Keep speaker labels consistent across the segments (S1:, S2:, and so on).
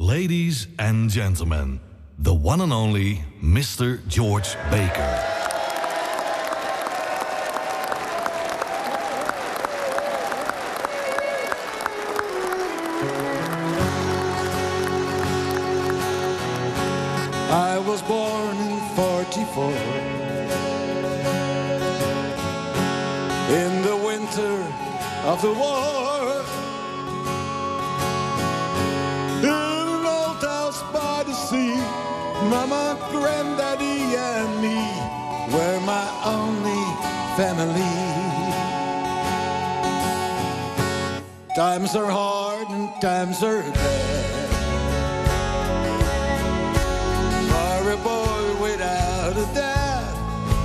S1: Ladies and gentlemen, the one and only Mr. George Baker.
S2: I was born in 44 in the winter of the war, in an old house by the sea. Mama, granddaddy and me were my only family. Times are hard and times are bad for a boy without a dad.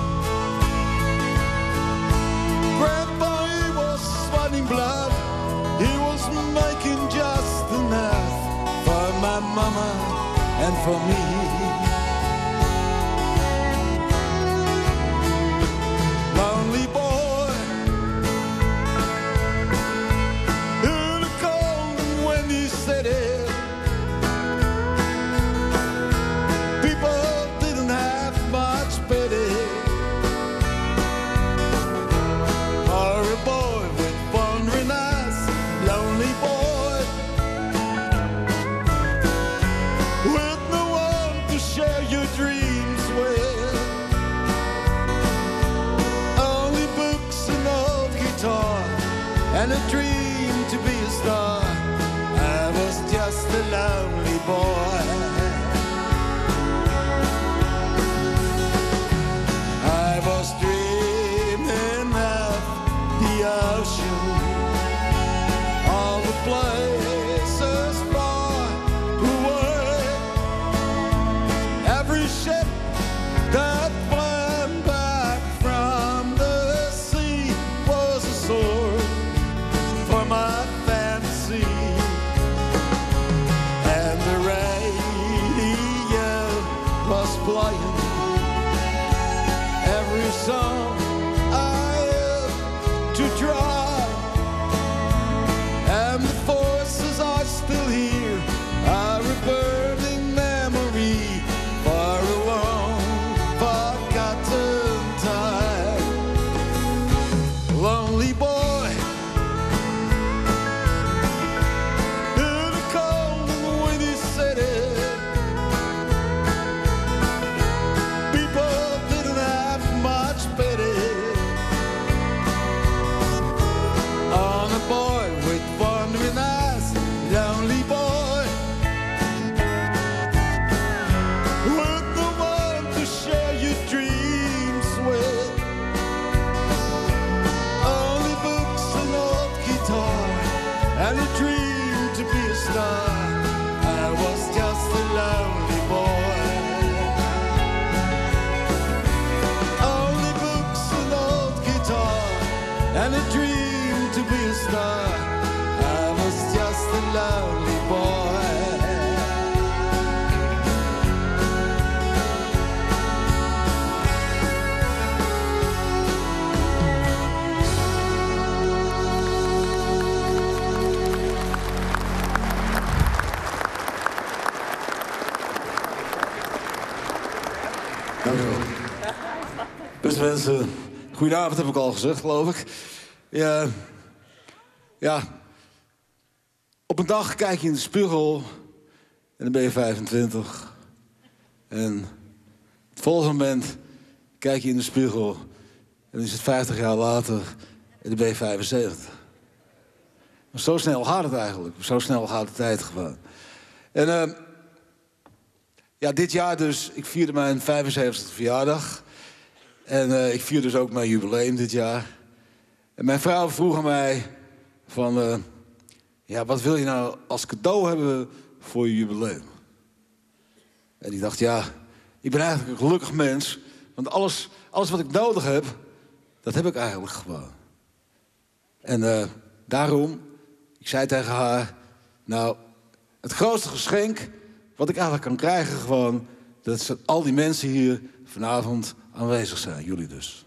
S2: Grandpa, he was sweating blood. He was making just enough for my mama and for me. Lonely boy in a cold and windy city. People didn't have much pity for a boy with wandering eyes. Lonely boy with no one to share your dreams with. Only books and old guitar and a dream to be a star. I was just a lonely boy. I was dreaming of the ocean, all the places far away. Every ship that went back from the sea was a sword for my fantasy. And the radio was playing every song I have to try. And the forces are still here, are a burning memory for a long forgotten time. Lonely boy in a cold and windy city. People didn't have much pity on a boy with wandering eyes. Lonely boy with no one to share your dreams with. Only books and old guitar and a dream to be a star. I was just a lonely boy. Only books and old guitar and a dream to be a star. I was just a lonely boy. Beste mensen, goedenavond heb ik al gezegd, geloof ik. Ja, op een dag kijk je in de spiegel en dan ben je 25. En het volgende moment kijk je in de spiegel en dan is het 50 jaar later en dan ben je 75. Maar zo snel gaat het eigenlijk, zo snel gaat de tijd gewoon. En ja, dit jaar dus, ik vierde mijn 75e verjaardag. En ik vier dus ook mijn jubileum dit jaar. En mijn vrouw vroeg aan mij van... ja, wat wil je nou als cadeau hebben voor je jubileum? En ik dacht, ja, ik ben eigenlijk een gelukkig mens. Want alles wat ik nodig heb, dat heb ik eigenlijk gewoon. En daarom, ik zei tegen haar... nou, het grootste geschenk wat ik eigenlijk kan krijgen gewoon... dat is dat al die mensen hier vanavond aanwezig zijn. Jullie dus.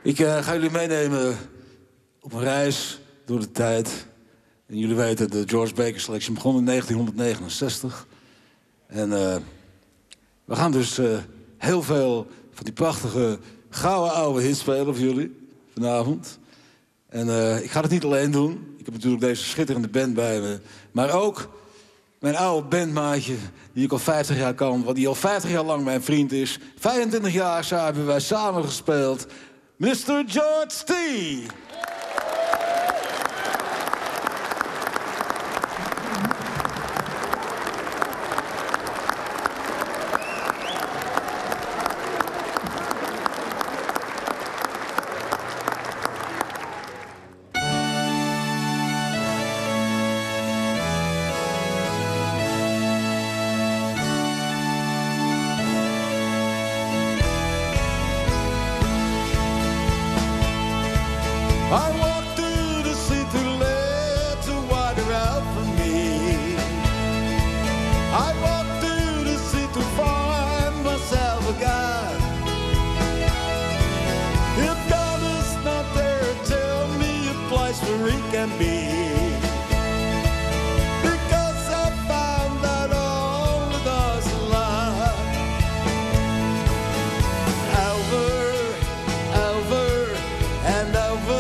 S2: Ik ga jullie meenemen op een reis door de tijd. En jullie weten, de George Baker Selection begon in 1969. En we gaan dus heel veel van die prachtige gouden oude hits spelen voor jullie vanavond. En ik ga het niet alleen doen. Ik heb natuurlijk deze schitterende band bij me. Maar ook mijn oude bandmaatje, die ik al 50 jaar kan. Die al 50 jaar lang mijn vriend is. 25 jaar hebben wij samen gespeeld. Mr. George T.
S3: I walked through the city late to water out for me. I walked through the city to find myself a God. If God is not there, tell me a place where He can be. Because I found that all the doors are locked. Over, over, and over.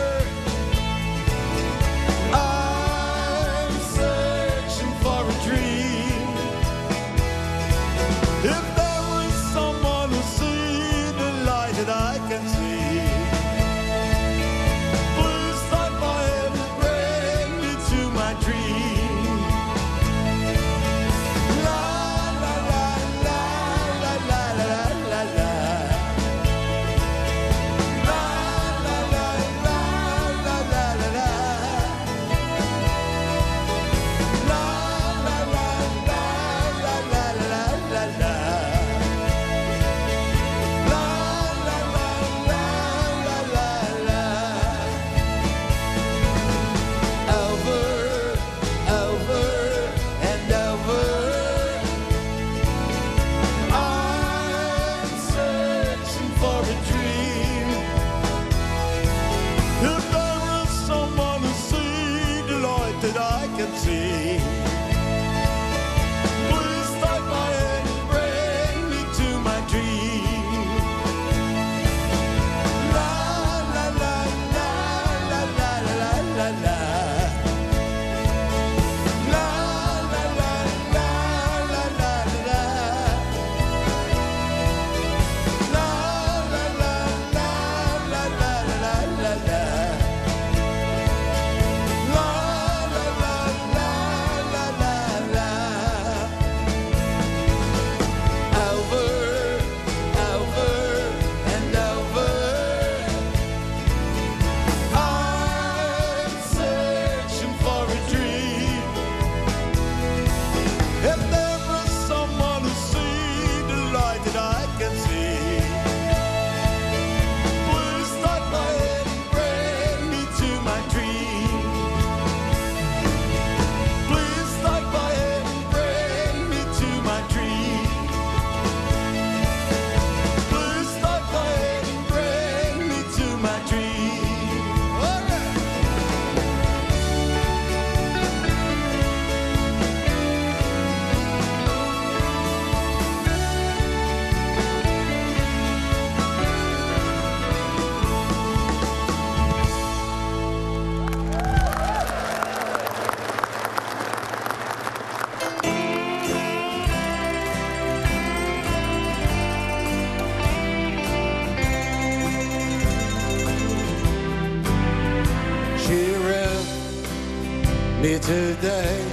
S3: Today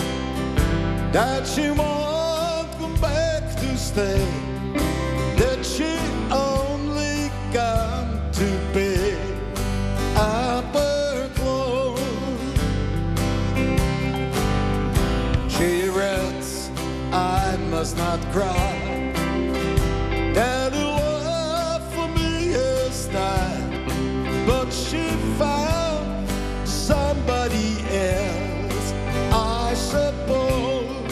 S3: that she won't come back to stay, that she only come to pick up her clothes. She writes, I must not cry, that her love for me is died, but she found somebody else. I suppose,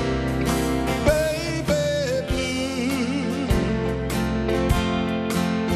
S3: baby blue,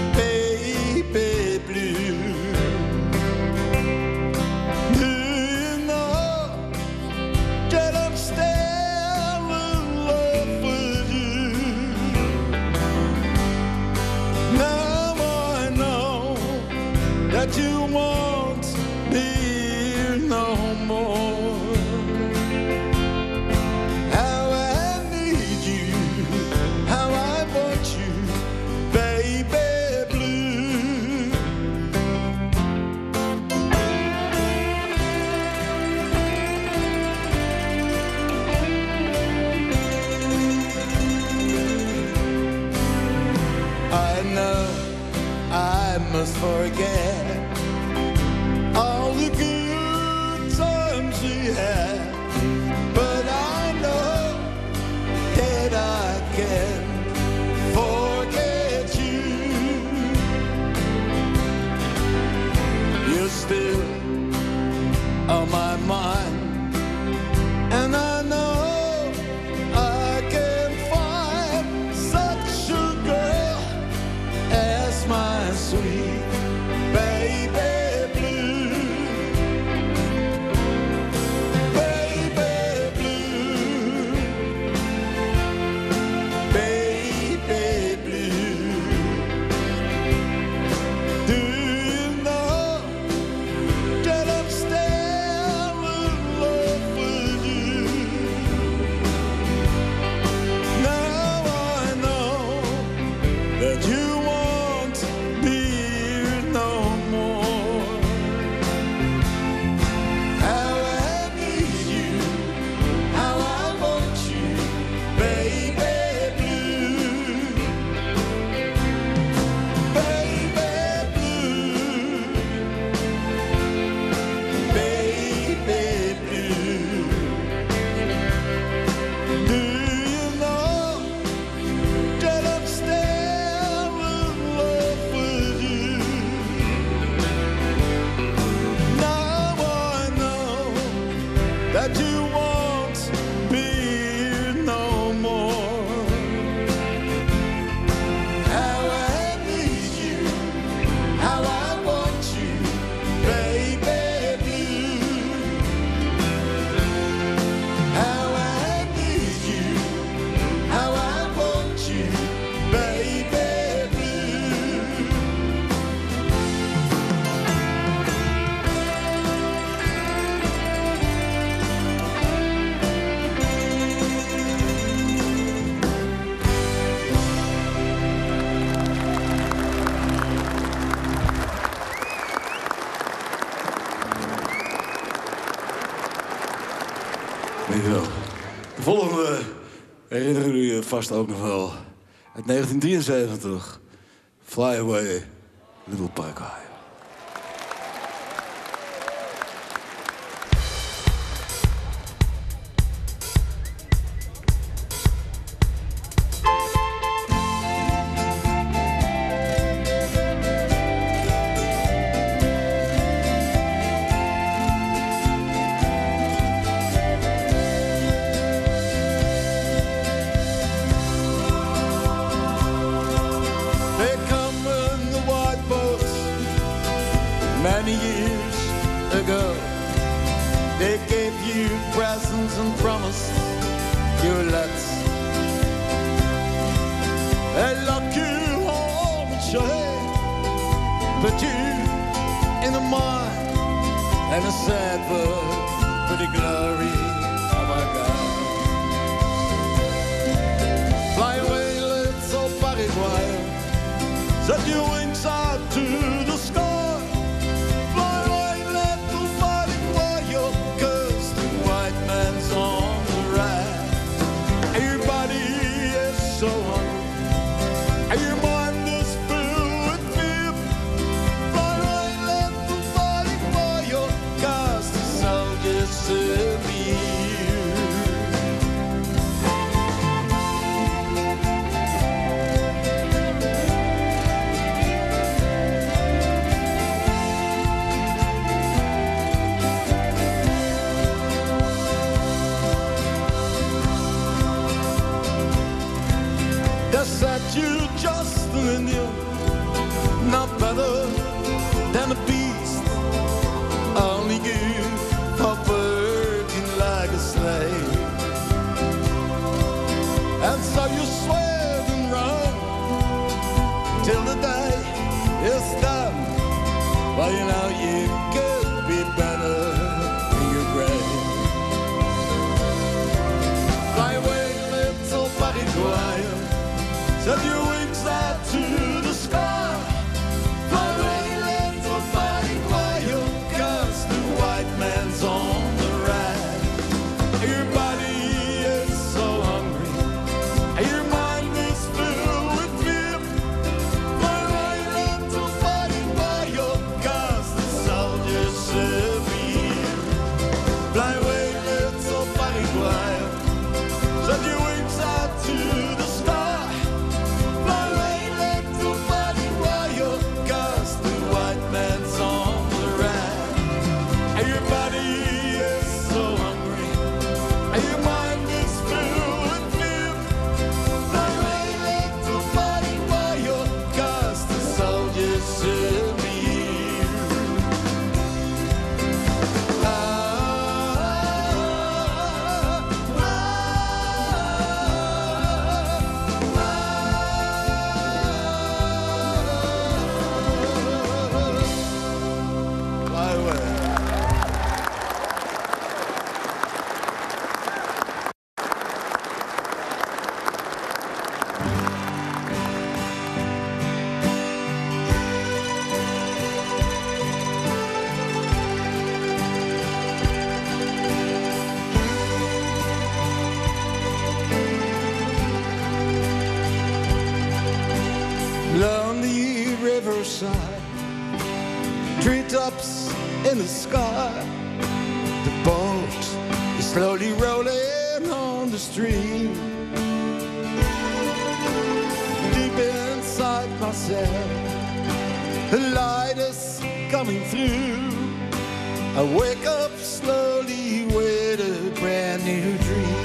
S3: must forget all the good times we had. But I know that I can forget you. You're still on my mind, and I know I can find such a girl as my sweet baby blue. Baby blue. Baby blue. Do you know that I'm still in love with you? Now I know that you won't be here no more. How I need you, how I want you, baby blue. Baby blue. Baby blue. Do you know that I'm still in love with you? Now I know that you won't be here no more. How I need you, how I want you, baby blue. How I need you, how I want you, baby blue.
S2: Dankjewel. De volgende herinneren jullie je vast ook nog wel. Uit 1973. Fly Away, Little Park High.
S3: They come in the white boats many years ago. They gave you presents and promised you lots. They locked you home and shade, put you in a mine and a sad word for the glory of our God. Fly away, little Paraguay. Set your wings out to the sky. Fly away, little Paraguayo, 'cause the white man's on the ride. Everybody is so hungry, and your mind is filled with fear. Fly away, little Paraguayo, 'cause the soldiers will be here. They said you just an Indian, not better than a beast, only good for working like a slave. And so you sweat and run till the day is done. Well, you know you could be better in your grave. Fly away, little Paraguayo. Set your wings out to the sky. Fly away, little Paraguayo, 'cause the white man's on the ride. Your body is so hungry, and your mind is filled with fear. Fly away, little Paraguayo. riverside, treetops in the sky. The boat is slowly rolling on the stream. Deep inside myself, the light is coming through. I wake up slowly with a brand new dream.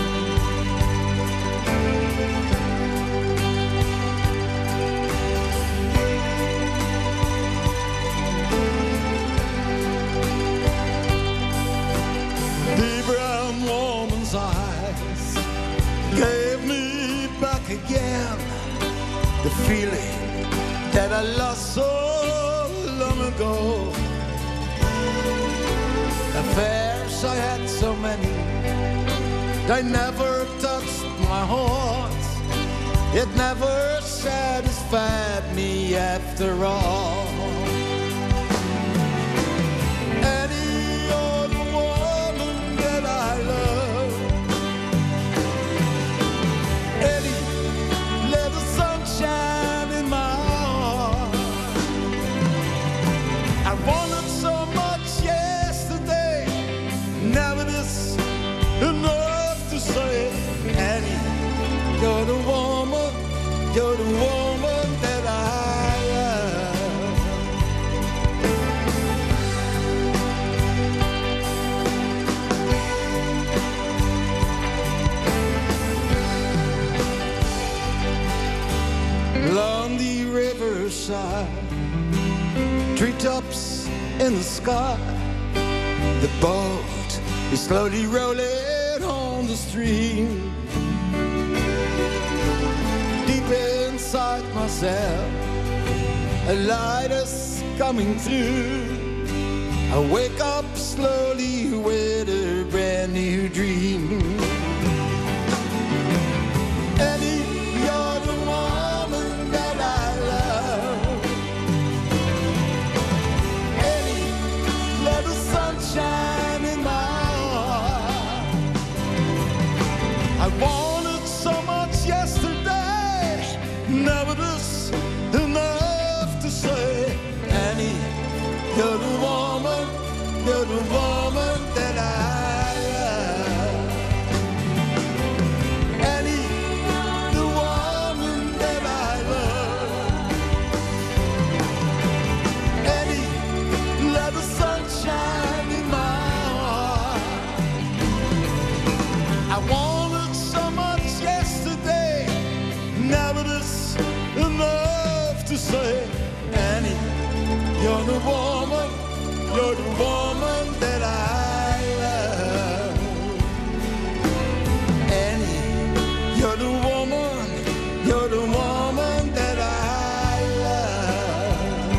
S3: The brown woman's eyes gave me back again the feeling that I lost so long ago. Affairs I had so many, they never touched my heart. It never satisfied me after all. Any other woman that I love, any little sunshine in my heart. I wanted so much yesterday, never this enough to say. Annie, you're the woman, you're the woman that I love. Along the riverside, treetops in the sky, the boat is slowly rolling on the stream. Deep inside myself, a light is coming through. I wake up slowly with a brand new dream. Annie, you're the woman that I love. Annie, little sunshine in my heart. I wanted so much yesterday, never this enough to say. Annie, you're the woman that I love. Annie, the woman that I love. Annie, let the sunshine in my heart. I wanted so much yesterday, never this enough to say. Annie, you're the woman that I love. Annie, you're the woman that I love.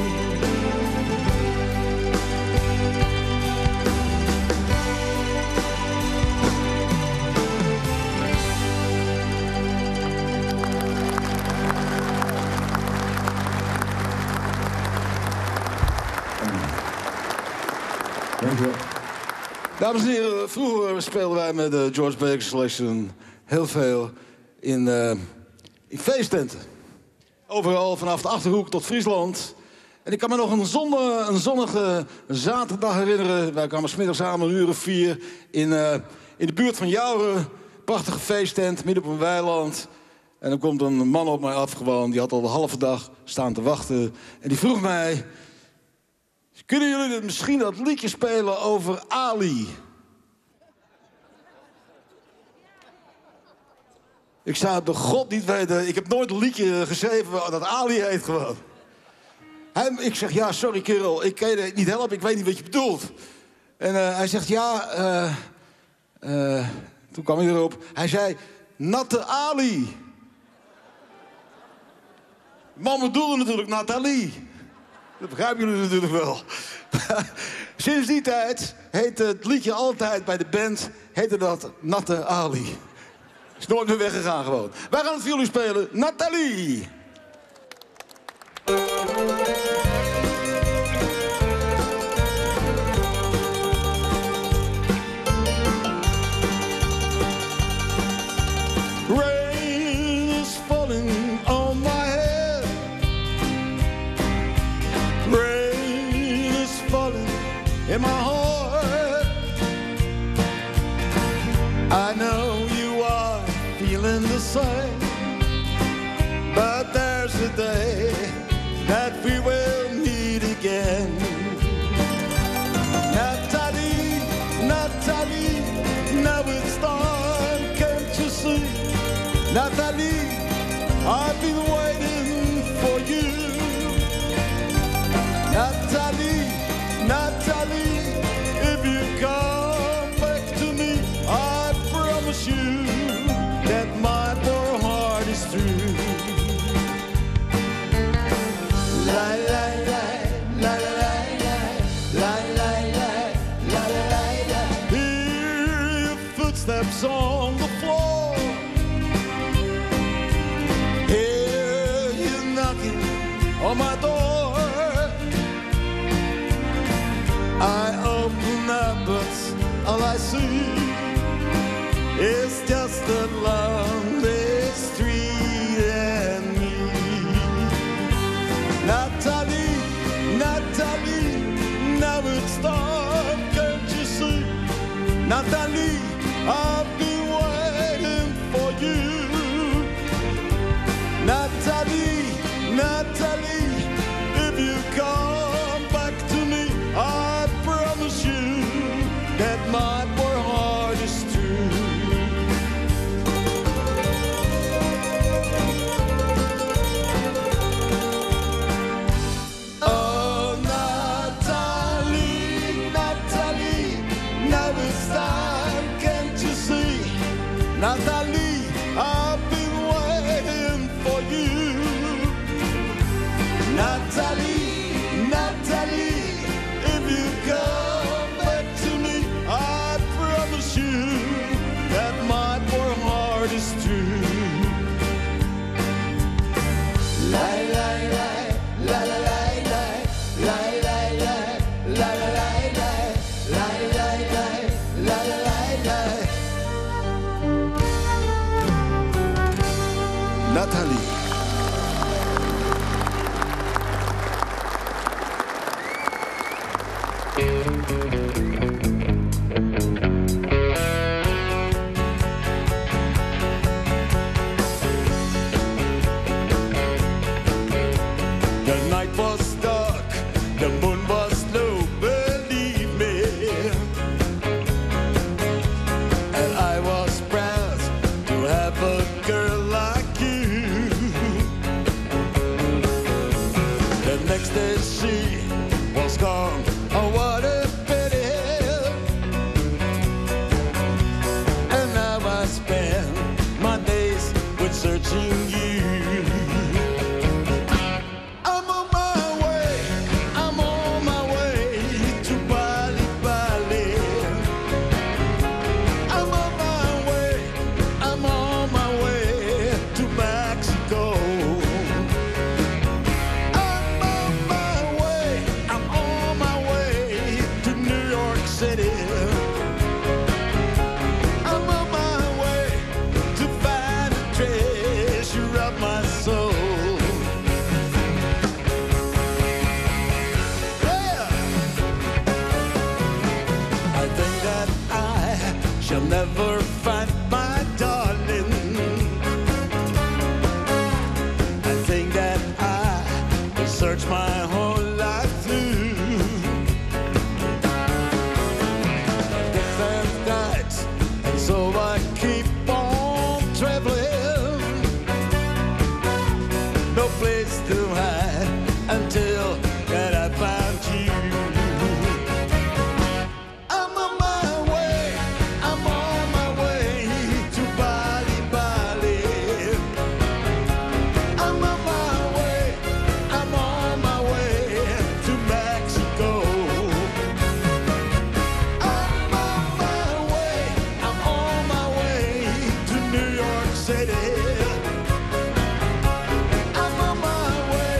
S2: Dankjewel. Dames en heren, vroeger speelden wij met de George Baker Selection heel veel in feesttenten. Overal, vanaf de Achterhoek tot Friesland. En ik kan me nog een zonnige zaterdag herinneren. Wij kwamen 's middags samen, 4:00 in de buurt van Jouren. Prachtige feesttent, midden op een weiland. En dan komt een man op mij af gewoon. Die had al de halve dag staan te wachten. En die vroeg mij: kunnen jullie misschien dat liedje spelen over Ali? Ik zou het de god niet weten. Ik heb nooit een liedje geschreven dat Ali heet gewoon. Ik zeg, ja, sorry kerel, ik kan je niet helpen, ik weet niet wat je bedoelt. En hij zegt, ja, toen kwam hij erop. Hij zei, Natte Ali. Man bedoelde natuurlijk Nathalie. Dat begrijpen jullie natuurlijk wel. Sinds die tijd heet het liedje altijd bij de band, heette dat Natte Ali. Is nooit meer weggegaan gewoon. Wij gaan het voor jullie spelen, Nathalie. Rain is falling on my head.
S3: I've been waiting for you. Natalie, Natalie, if you come back to me, I promise you that my poor heart is true. La la la, la la la, la la la, la la la. Hear your footsteps on the floor. Hear you knocking on my door. I open up, but all I see is just a lonely street and me. Natalie, Natalie, now it's dark, can't you see? Natalie, I've been waiting for you. Natalie, Natalie, if you come back to me, I promise you that my poor heart is true. Oh, Natalie, Natalie, now it's time, can't you see? Natalie, I've been waiting for you. Natalie, Natalie, if you come back to me, I promise you that my poor heart is true. La la la, la la la, la la la, la la la, la la la, la la la. Natalie. The night was dark, the moon was low, believe me. And I was proud to have a girl like you. The next day she was gone, oh what a pity. And now I spend my days with searching you. I'm on my way to Bali, Bali. I'm on my way to Mexico. I'm on my way to New York City. I'm on my way to find the treasure of my soul. Yeah. I think that I shall never find my darling. I think that I will search my whole life through. Different nights, and so I keep on traveling. No place to hide until that I found you. I'm on my way to Bali, Bali. I'm on my way to Mexico. I'm on my way to New York City. I'm on my way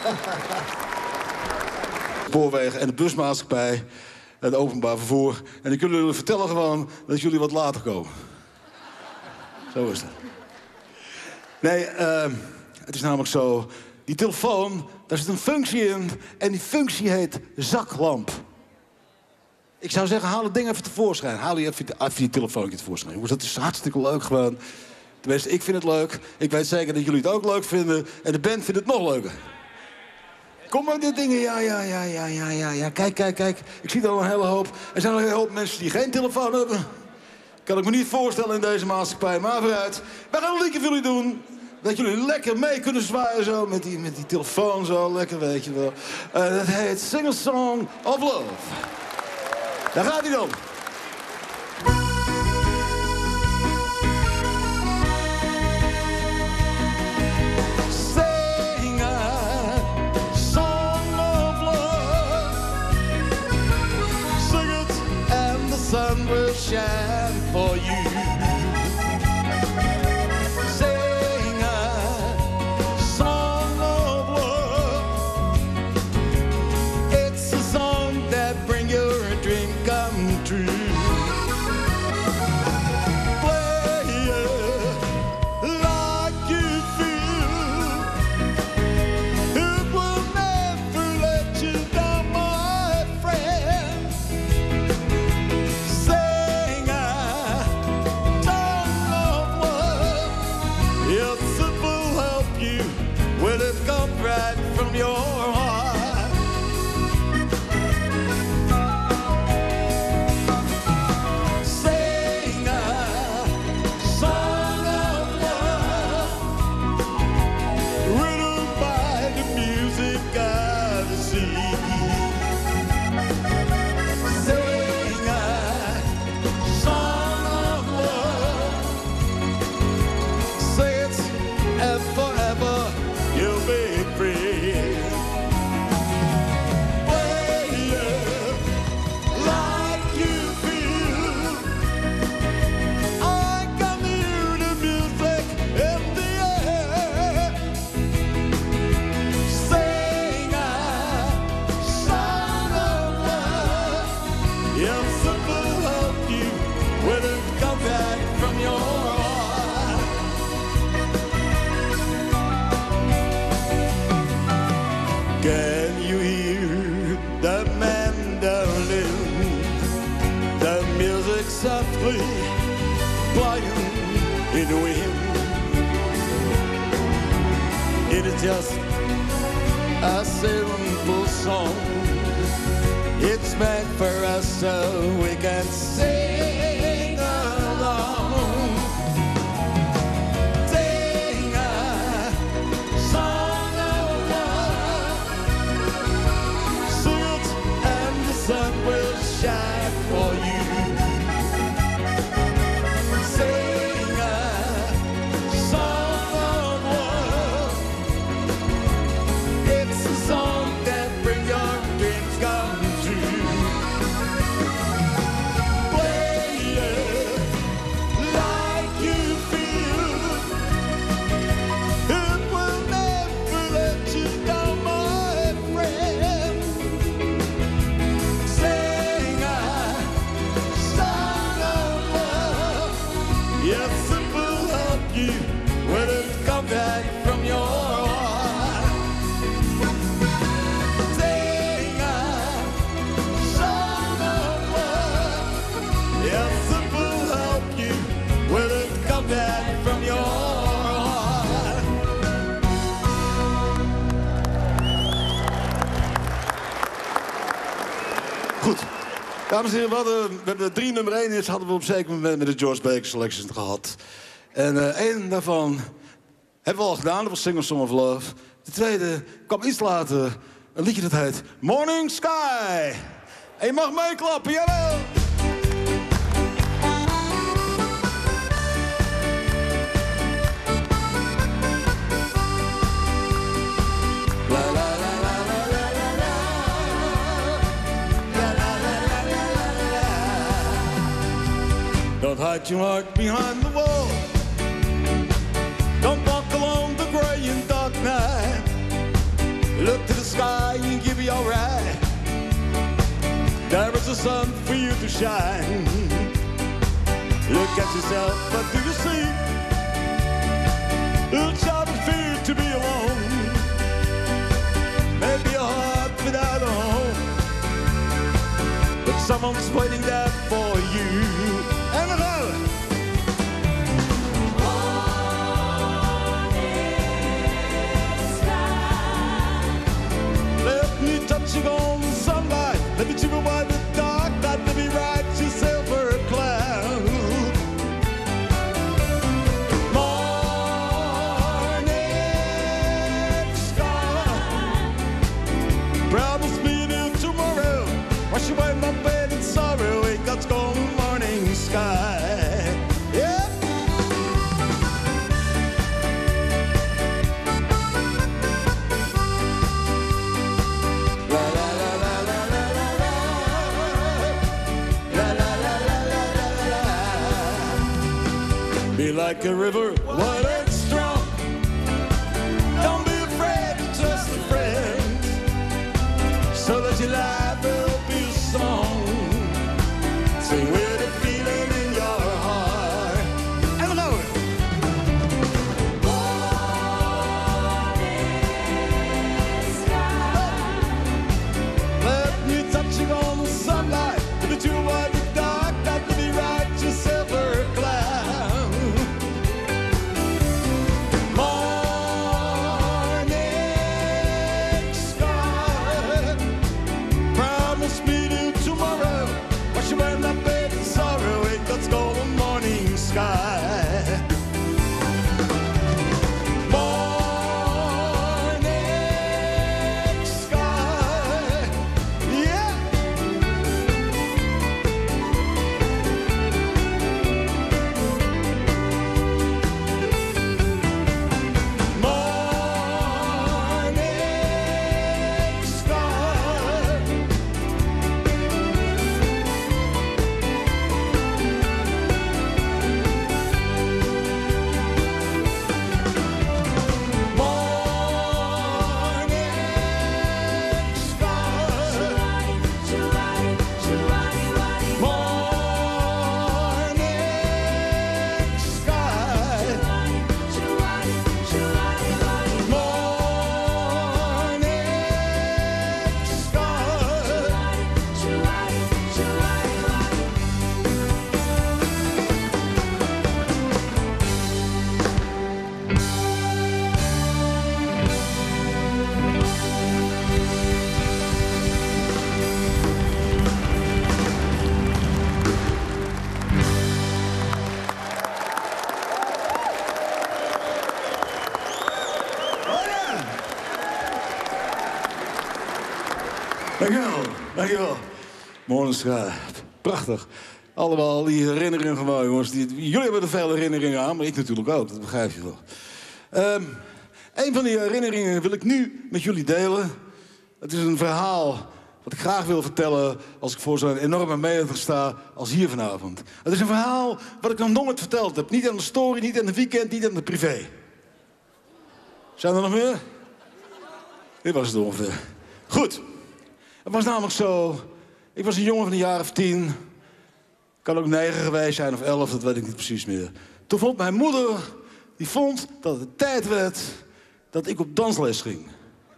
S2: Spoorwegen en de busmaatschappij, het openbaar vervoer. En ik jullie vertellen gewoon dat jullie wat later komen. Zo is het. Nee, het is namelijk zo. Die telefoon, daar zit een functie in. En die functie heet zaklamp. Ik zou zeggen, haal het ding even tevoorschijn. Haal je even je telefoontje tevoorschijn. Jongens, dat is hartstikke leuk gewoon. Tenminste, ik vind het leuk. Ik weet zeker dat jullie het ook leuk vinden. En de band vindt het nog leuker. Kom maar dit dingen. Ja. Kijk. Ik zie er al een hele hoop. Er zijn al een hele hoop mensen die geen telefoon hebben. Kan ik me niet voorstellen in deze maatschappij. Maar vooruit. Wij gaan een liedje voor jullie doen. Dat jullie lekker mee kunnen zwaaien zo. Met die telefoon zo. Lekker, weet je wel. Dat heet Sing a Song of Love. Daar gaat hij dan.
S3: Sing a song of love. Sing it and the sun will shine for you. Sing a song of love. It's a song that brings your dream come true. Play it like you feel. It will never let you down, my friend. Sing a song of love. Yes, it will help you when it comes right from your heart. Sing a song of love, written by the music of the sea. Sing a song of love, say it and forever you'll be free. Play it like you feel. I can hear the music in the air. Sing a song of love. Yes, it will help you when it comes back from your heart. Can you hear the mandolin? The music softly playing in the wind. It is just a simple song. It's meant for us so we can sing along. Sing a song of love. Sing it and the sun will shine for you. Sing a song of love. It's a song that brings your dreams come true. Play it like you feel. It will never let you down, my friend. Sing a song of love. Yes, it will help you when it comes back from your heart. Sing a song of love. Yes, it will help you when it comes back from your heart.
S2: Goed. Dames en heren, we hebben 3 nummer 1 hits hadden we op een zeker moment met de George Baker Selections gehad. En één daarvan hebben we al gedaan, dat was Sing a Song of Love. De tweede kwam iets later, een liedje dat heet Morning Sky. En je mag meeklappen, jawel!
S3: La la la la la la la la. La la la la la la la la. Don't hide your heart behind the wall. Don't walk along the gray and dark night. Look sun for you to shine. Look at yourself, but do you see? A child of fear to be alone. Maybe a heart without a home, but someone's waiting there for you. And another. Let me touch you on the sunlight. Let me chip away the dark night. Let me write you silver cloud. Morning sky. Promise me to tomorrow. Wash away my pain and sorrow. Ain't God's golden morning sky. Yeah. Be like a river, wide and strong. Don't be afraid to trust a friend, so that your life will be a song. Sing with a feeling in your heart. And another. Let me touch you on the sunlight. Let me do what the dark night. Let me write your silver cloud. Morning sky. Promise me to tomorrow. Wash away my pain and sorrow. Ain't God's golden morning sky. Morning sky. Yeah. Morning sky. Morning sky. Morning sky.
S2: Dankjewel, dankjewel. Morning sky. Prachtig. Allemaal die herinneringen gewoon, jongens. Jullie hebben er veel herinneringen aan, maar ik natuurlijk ook. Dat begrijp je wel. Een van die herinneringen wil ik nu met jullie delen. Het is een verhaal wat ik graag wil vertellen als ik voor zo'n enorme menigte sta als hier vanavond. Het is een verhaal wat ik nog nooit verteld heb. Niet aan de story, niet aan de weekend, niet aan de privé. Zijn er nog meer? Dit was het ongeveer. Goed. Het was namelijk zo. Ik was een jongen van de jaar of 10. Kan ook 9 geweest zijn of 11, dat weet ik niet precies meer. Toen vond mijn moeder, die vond dat het tijd werd dat ik op dansles ging.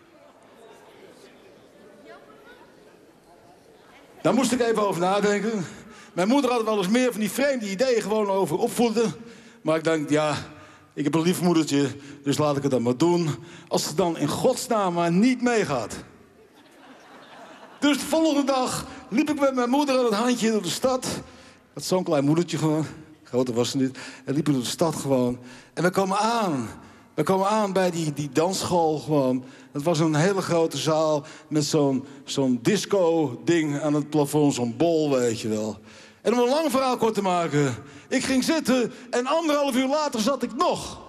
S2: Daar moest ik even over nadenken. Mijn moeder had wel eens meer van die vreemde ideeën gewoon over opvoeden. Maar ik dacht, ja, ik heb een lief moedertje, dus laat ik het dan maar doen. Als het dan in godsnaam maar niet meegaat. Dus de volgende dag liep ik met mijn moeder aan het handje door de stad. Dat is zo'n klein moedertje gewoon. Groter was ze niet. En liepen door de stad gewoon. En we komen aan. We komen aan bij die dansschool gewoon. Het was een hele grote zaal met zo'n disco-ding aan het plafond. Zo'n bol, weet je wel. En om een lang verhaal kort te maken. Ik ging zitten en 1,5 uur later zat ik nog.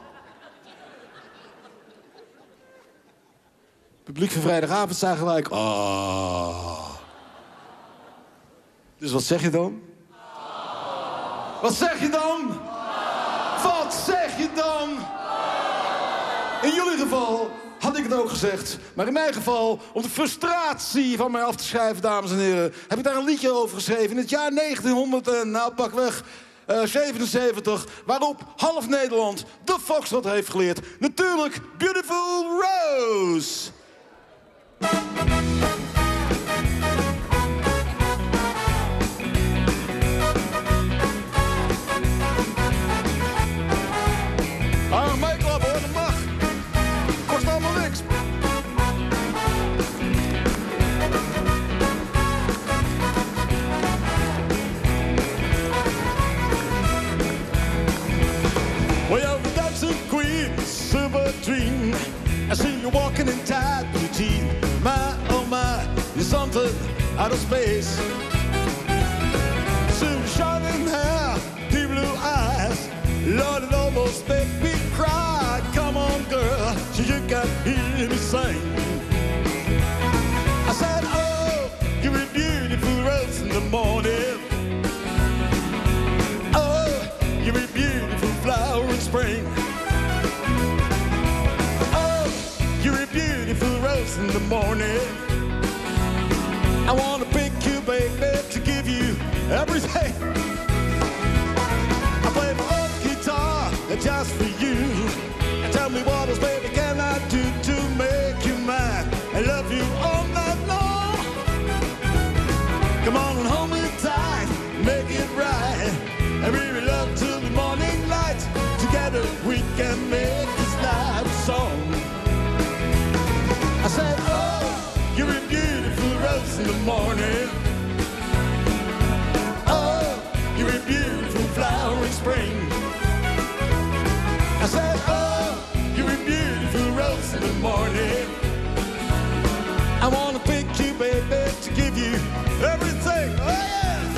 S2: Het publiek van vrijdagavond zei gelijk... Ah. Dus wat zeg je dan? Wat zeg je dan? Wat zeg je dan? In jullie geval had ik het ook gezegd. Maar in mijn geval, om de frustratie van mij af te schrijven, dames en heren, heb ik daar een liedje over geschreven. In het jaar 1900 en nou pakweg 77, waarop half Nederland de foxtrot heeft geleerd. Natuurlijk Beautiful Rose. Meeklappen hoor, dat mag. Kost allemaal niks. Well, you're the dancing queen, silver dream. I see you walking in tight routine. My, oh my, you're something out of space. Silver shining hair, deep blue eyes. Lord, it almost made me cry. Come on, girl, so you can hear me sing. I said, oh, you're a beautiful rose in the morning. Oh, you're a beautiful flower in spring. Oh, you're a beautiful rose in the morning. I wanna pick you, baby, to give you everything. I play my own guitar just for you. And tell me what else, baby, can I do to make you mine and love you all night long? Come on and hold me tight, make it right, and we love till the morning light. Together we can make this night a song. I said, oh, you're a beautiful rose in the morning. Oh, you're a beautiful flower in spring. I said, oh, you're a beautiful rose in the morning. I wanna pick you, baby, to give you everything. Oh, yeah!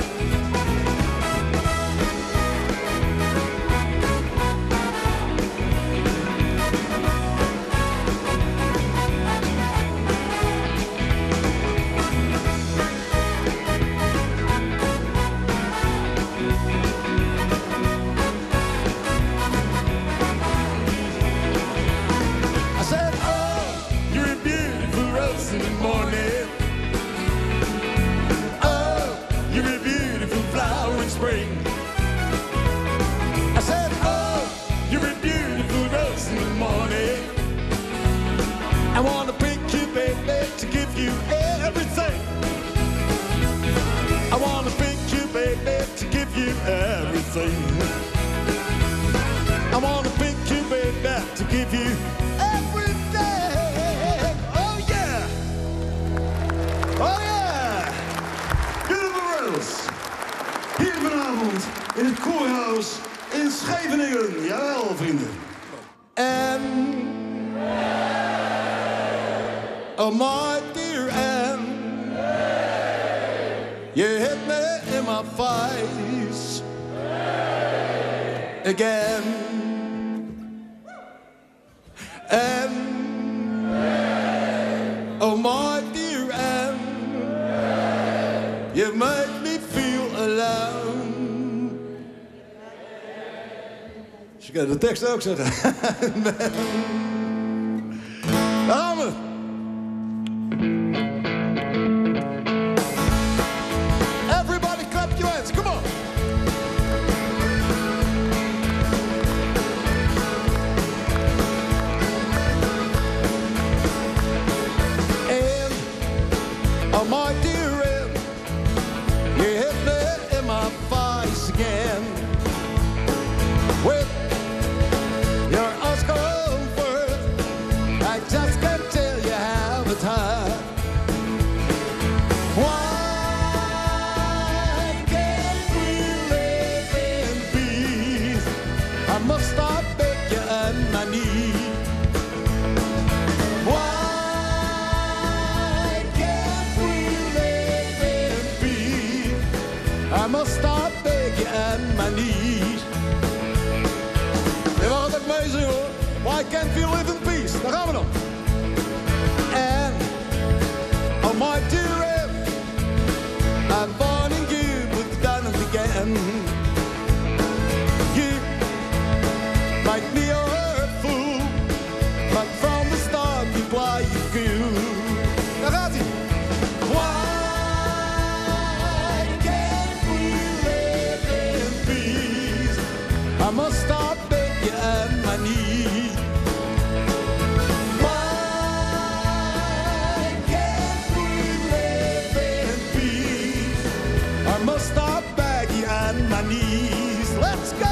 S2: In the morning. Oh, you're a beautiful flower in spring. I said, oh, you're a beautiful rose in the morning. I want to pick you, baby, to give you everything. I want to pick you, baby, to give you everything. I want to pick you, baby, to give you everything. Oh yeah! Beautiful Rose. Hier vanavond in het Koorhuis in Scheveningen. Jawel, vrienden. En... oh my dear Anne, you hit me in my face again. And... oh my dear Anne, you make me feel alone. Dus je kan de tekst ook zeggen. Daar gaan we. Everybody clap your hands, come on. And, oh my dear Anne, you hit me in my face again with your Oscar worth. I just can't tell you how the time. Why can't we live in peace? I must stop begging on my knees. Why can't we live in peace? I must stop begging on my knees. Je mag het ook meezingen hoor. Why can't we live in peace? Daar gaan we dan. And oh my dear Anne, I'm warning you with done it again. You might be a fool, but from the start you blind. must stop begging on my knees. Why can't we live in peace? I must stop begging on my knees. Let's go!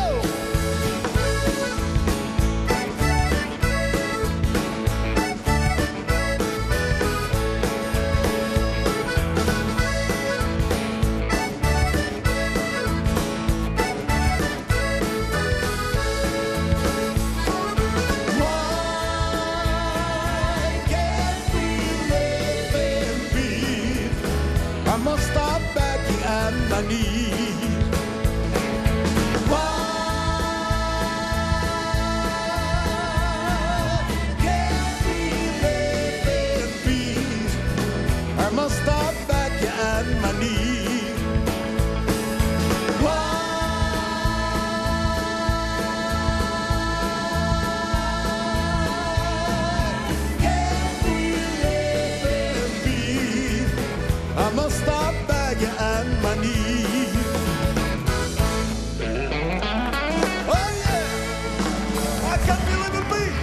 S2: I must stop begging on my knees. Why can't we live in peace? I must stop begging on my knees. Why can't we live in peace? I must stop begging on my knees. Oh yeah, I can feel the beat.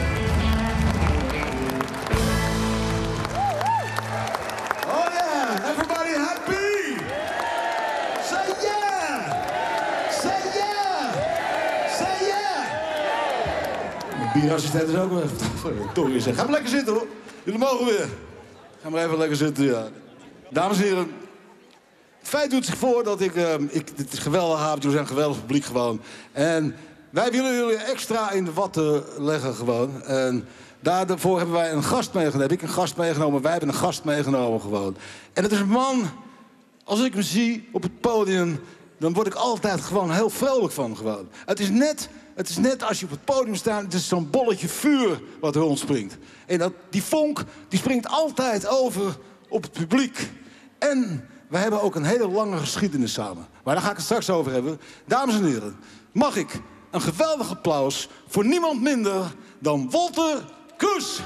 S2: Oh yeah, everybody happy? Say yeah, say yeah, say yeah. De bierassistent is ook wel even. Toch zeg, ga maar lekker zitten hoor. Jullie mogen weer. Ga maar even lekker zitten, ja. Dames en heren, het feit doet zich voor dat dit is geweldig avond, jullie zijn een geweldig publiek gewoon. En wij willen jullie extra in de watten leggen gewoon. En daarvoor hebben wij een gast meegenomen. Heb ik een gast meegenomen, wij hebben een gast meegenomen gewoon. En het is een man, als ik hem zie op het podium, dan word ik altijd gewoon heel vrolijk van gewoon. Het is net als je op het podium staat, het is zo'n bolletje vuur wat rondspringt. En die vonk, die springt altijd over op het publiek. En we hebben ook een hele lange geschiedenis samen. Maar daar ga ik het straks over hebben. Dames en heren, mag ik een geweldig applaus voor niemand minder dan Walter Cruz.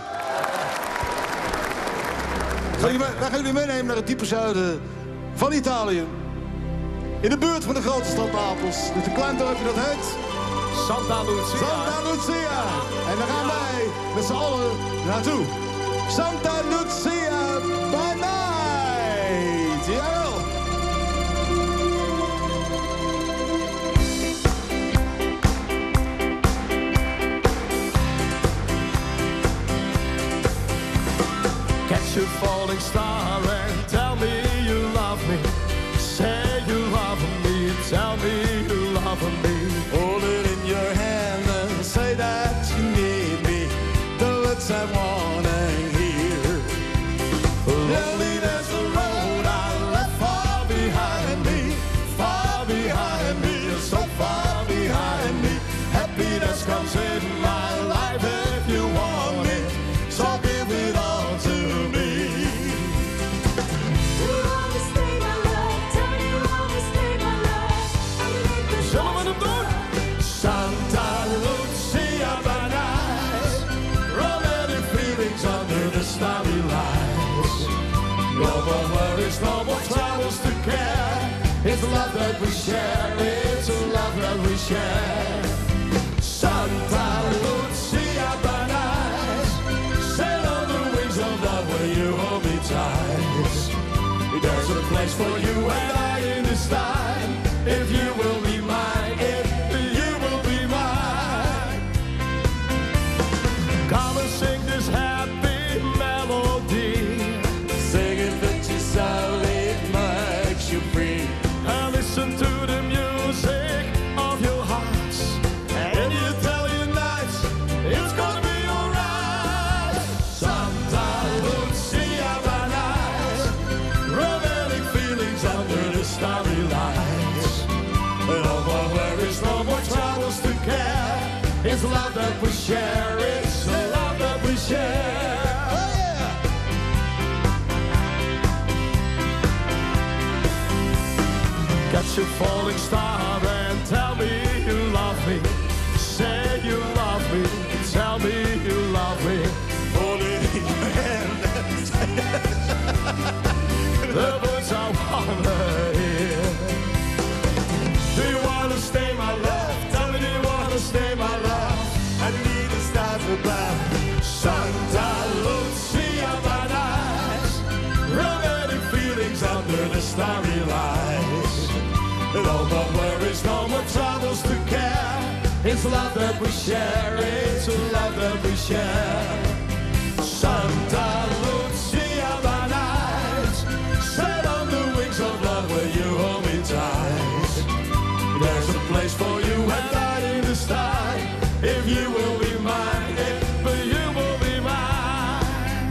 S2: Wij gaan jullie meenemen naar het diepe zuiden van Italië. In de buurt van de grote stad Napels. Dit is een klein dorpje dat heet
S4: Santa Lucia.
S2: Santa Lucia. En daar gaan wij met z'n allen naartoe. Santa Lucia by night. Jawel.
S4: Catch a falling star and tell me you love me. Say you love me, tell me you love me.
S3: Hold it in your hand and say that you need me. The words I wanna hear.
S4: Loneliness, the road I left far behind me. Far behind me, so far behind me. Happiness comes in my life if you want it. So give it all to me.
S5: You always stay my love, tell me you always stay my love.
S4: Zullen we hem doen? Santa Lucia by night. Romantic feelings under the starry lights. No more worries, no more troubles to care. It's love that we share, it's love that we share. Santa Lucia by night. Sail on the wings of love where you hold me tight. There's a place for you and I in this time. If you will be mine, if you will be mine. Come and sing this happy melody.
S3: Sing it that you so it makes you free.
S4: And listen to the music of your hearts. And you tell your nights, it's gonna be alright. Santa Lucia by night. Romantic feelings under the starry lights. And no more worries, no more troubles to care. It's love that we share, it's the love that we share.
S2: Oh yeah.
S4: Catch a falling star and tell me you love me. Say you love me, tell me you love me.
S3: Hold it in your hand.
S4: The words I wanna hear. Do you wanna stay my love? Tell me do you wanna more worries, no more troubles to care. It's love that we share, it's love that we share. Santa Lucia by night, set on the wings of love where you hold me tight. There's a place for you and I in the sky, if you will be mine, if you will be mine.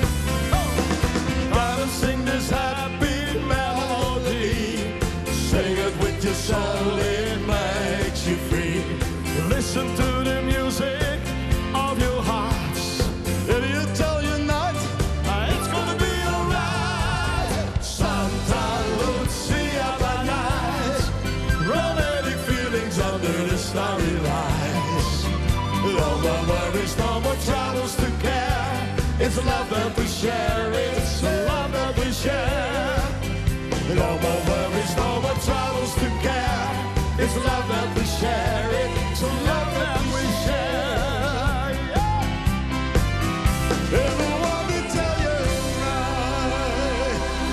S4: Gotta sing this happy melody, sing it with your soul, it makes you free. Listen to the music of your hearts. If you tell your night, it's gonna be alright. Santa Lucia by night, romantic feelings under the starry lights. No more worries, no more troubles to care. It's love that we share, it's love that we share. No more worries, no more troubles to care. It's love that we share, it's love that we share. Yeah. Everyone will tell you right.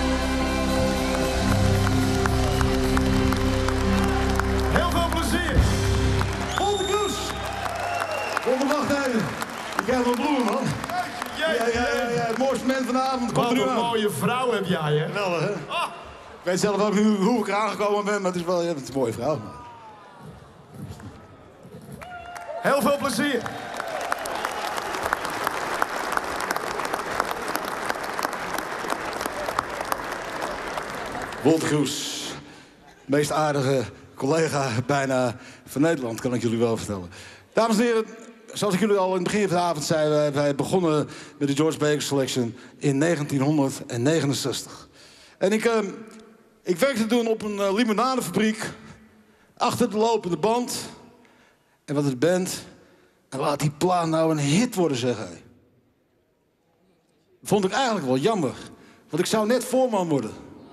S4: Heel veel plezier.
S2: Volgende Kroes. Volgende wachtijden. Ik krijg wel bloemen, man. Ja. Het mooiste moment van de avond komt
S4: Wat
S2: er nu
S4: een
S2: aan.
S4: mooie vrouw heb jij, hè?
S2: Geweldig, hè? Ik weet zelf ook niet hoe ik eraan gekomen ben, maar het is wel het is een mooie vrouw.
S4: Heel veel plezier.
S2: Wolter Kroes, meest aardige collega bijna van Nederland, kan ik jullie wel vertellen. Dames en heren, zoals ik jullie al in het begin van de avond zei, wij begonnen met de George Baker Selection in 1969. En ik werkte toen op een limonadefabriek, achter de lopende band. En wat het band, en laat die plaat nou een hit worden, zeg hij. Vond ik eigenlijk wel jammer, want ik zou net voorman worden.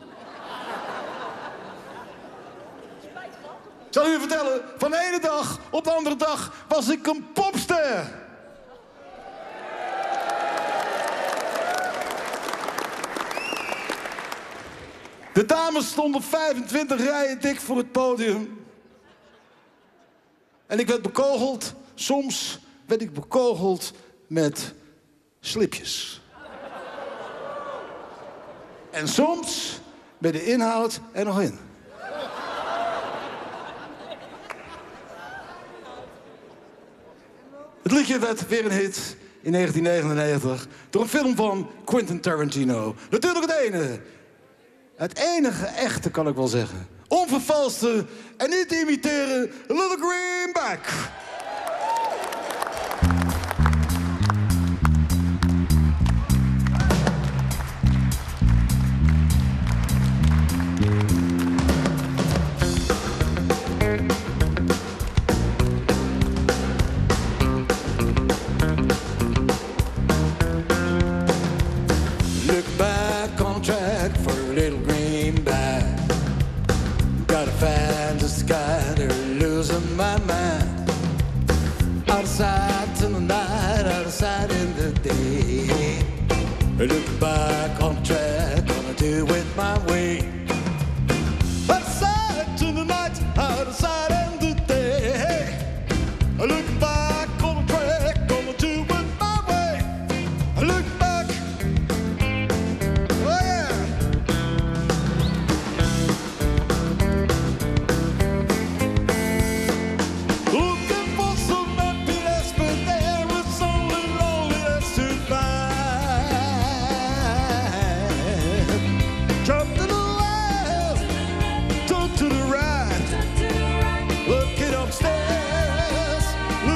S2: Ik zal u vertellen, van de ene dag op de andere dag was ik een popster. De dames stonden 25 rijen dik voor het podium. En ik werd bekogeld, soms werd ik bekogeld met slipjes. En soms met de inhoud er nog in. Het liedje werd weer een hit in 1999 door een film van Quentin Tarantino. Natuurlijk het enige echte kan ik wel zeggen. Onvervalste en niet te imiteren, Little Greenback. Look back on track, gonna do it my way. Outside to the night, outside in the day. Look back on track, gonna do it my way. Look back, oh yeah. Looking for some happiness, but there is only loneliness to find. Jump to the left, turn to the right, looking upstairs,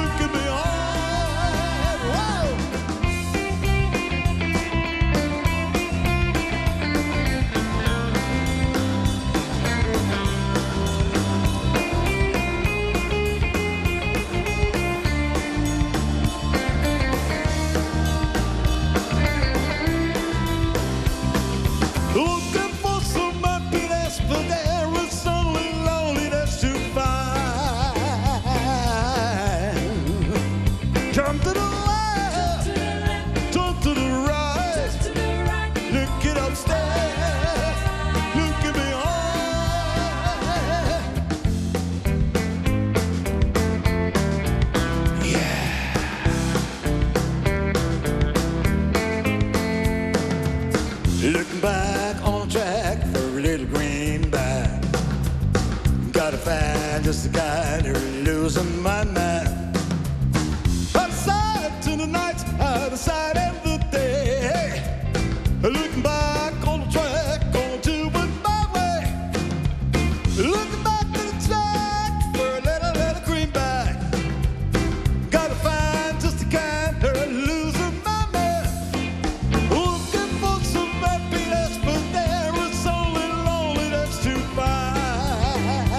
S3: back on track for a little greenback. Gotta find just the guy who's losing my mind. Other side to the night, other side of the day. Looking back on the track, going to it my way. Looking back to the track for a little greenback. Gotta find just the kind who's losing my mind. Looking for some happiness, but there is only loneliness to find.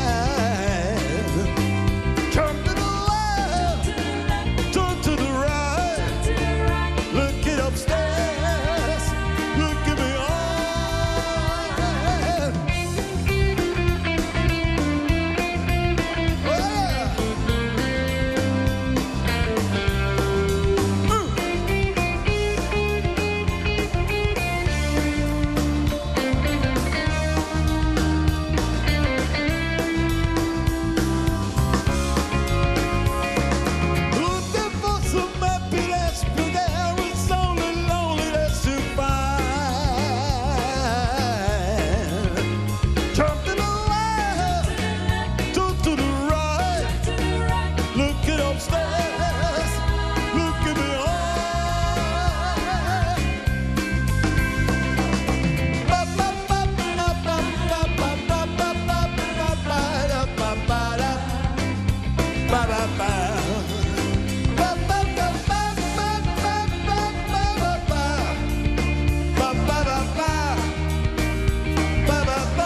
S3: Turn to the left, turn to the right. Looking upstairs, looking behind. Oh yeah. Looking for some happiness, but there is only loneliness to find. Turn to the left, turn to the right. Looking upstairs, looking behind. Ba ba ba ba ba ba ba ba ba ba ba ba ba da. Ba ba ba. Ba ba ba ba ba ba ba ba ba. Ba ba ba ba. Ba ba ba.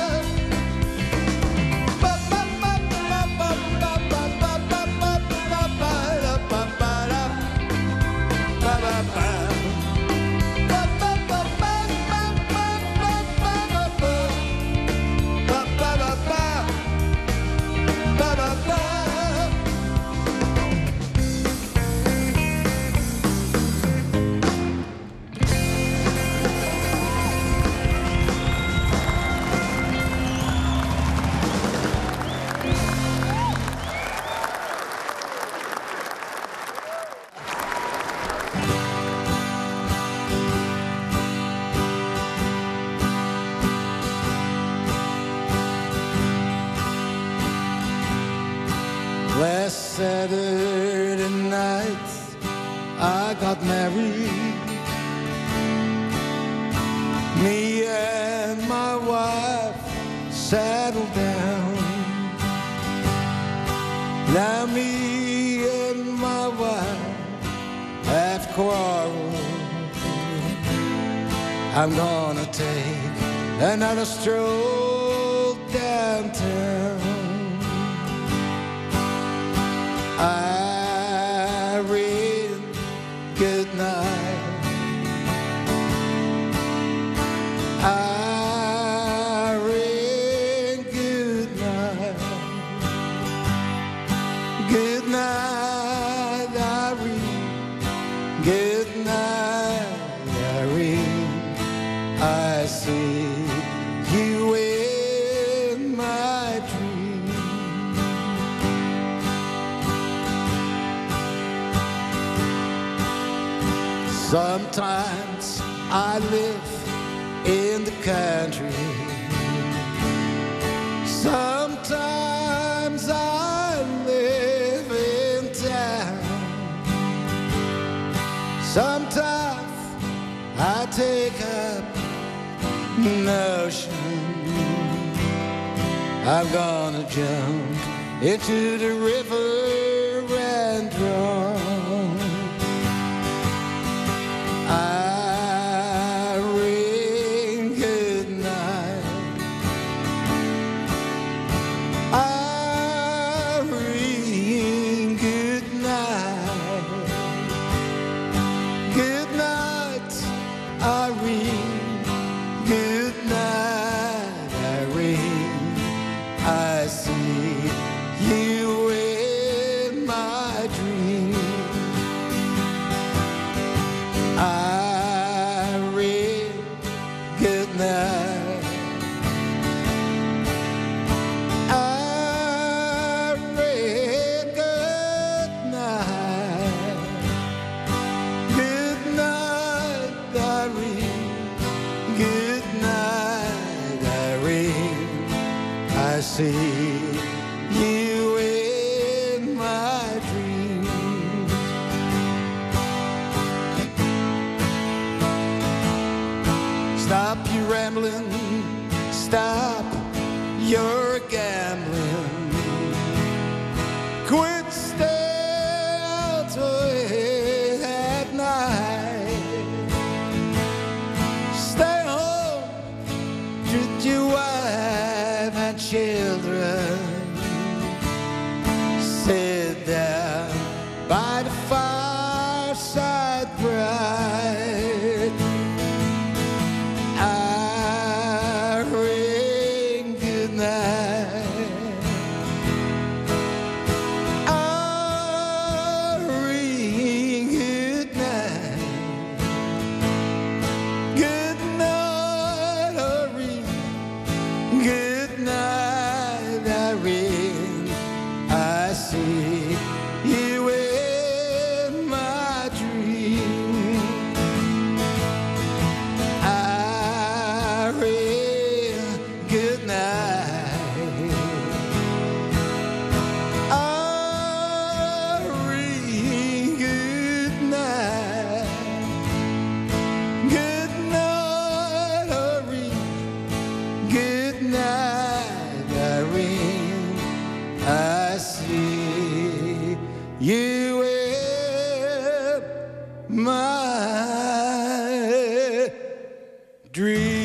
S3: Ba ba ba ba ba ba ba ba ba ba ba ba da ba ba da. Ba ba ba. Ba ba ba ba ba ba ba ba ba. Ba ba ba ba. Ba ba ba. Last Saturday night, I got married. Me and my wife settled down. Now me and my wife have quarreled. I'm gonna take another stroll downtown. Irene, good night. Irene, good night. Good night, Irene. Good night, Irene. I see you in my dream. Sometimes I live in the country. Sometimes I live in town. Sometimes I take up notion. I'm gonna jump into the river and drown. Irene, good night. Irene, good night. Good night, Irene. Good night, Irene. I see you in see you in my dreams. Stop your rambling, stop your gambling, quit staying out late at night. Stay home, treat your wife and children. Sit down by the fireside bright. I ring good night. I ring good night. Good night, I ring. Good night, I ring. I see you in my dream. I ring good night. I ring good night. Good night, I ring. Good night, I ring. I see you in my dream.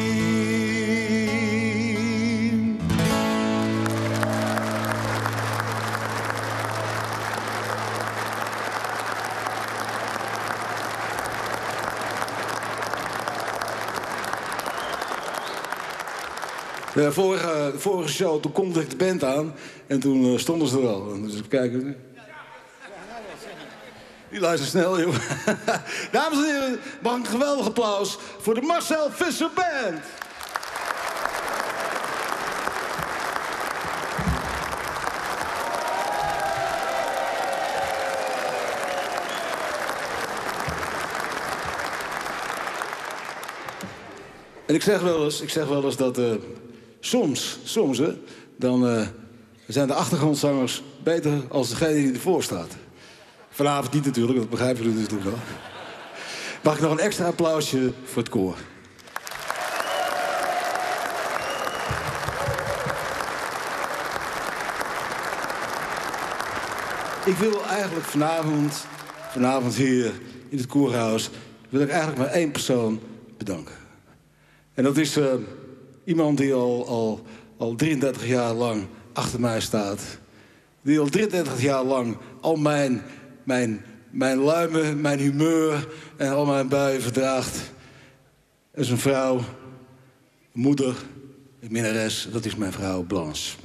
S2: De vorige show, toen kondigde ik de band aan en toen stonden ze er al. Dus even kijken. Die luistert snel, joh. Dames en heren, mag een geweldig applaus voor de Marcel Visser Band. En ik zeg wel eens dat soms hè, dan zijn de achtergrondzangers beter als degene die ervoor staat. Vanavond niet natuurlijk, dat begrijpen jullie natuurlijk wel. Mag ik nog een extra applausje voor het koor? Ik wil eigenlijk vanavond hier in het koorhuis, wil ik eigenlijk maar één persoon bedanken. En dat is iemand die al 33 jaar lang achter mij staat. Die al 33 jaar lang al mijn luimen, mijn humeur en al mijn buien verdraagt. Dat is een vrouw, een moeder, een minnares. Dat is mijn vrouw Blanche.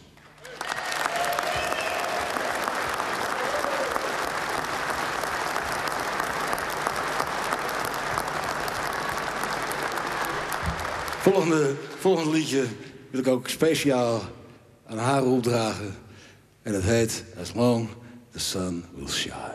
S2: Volgende liedje wil ik ook speciaal aan haar opdragen. En dat heet As Long the Sun Will Shine.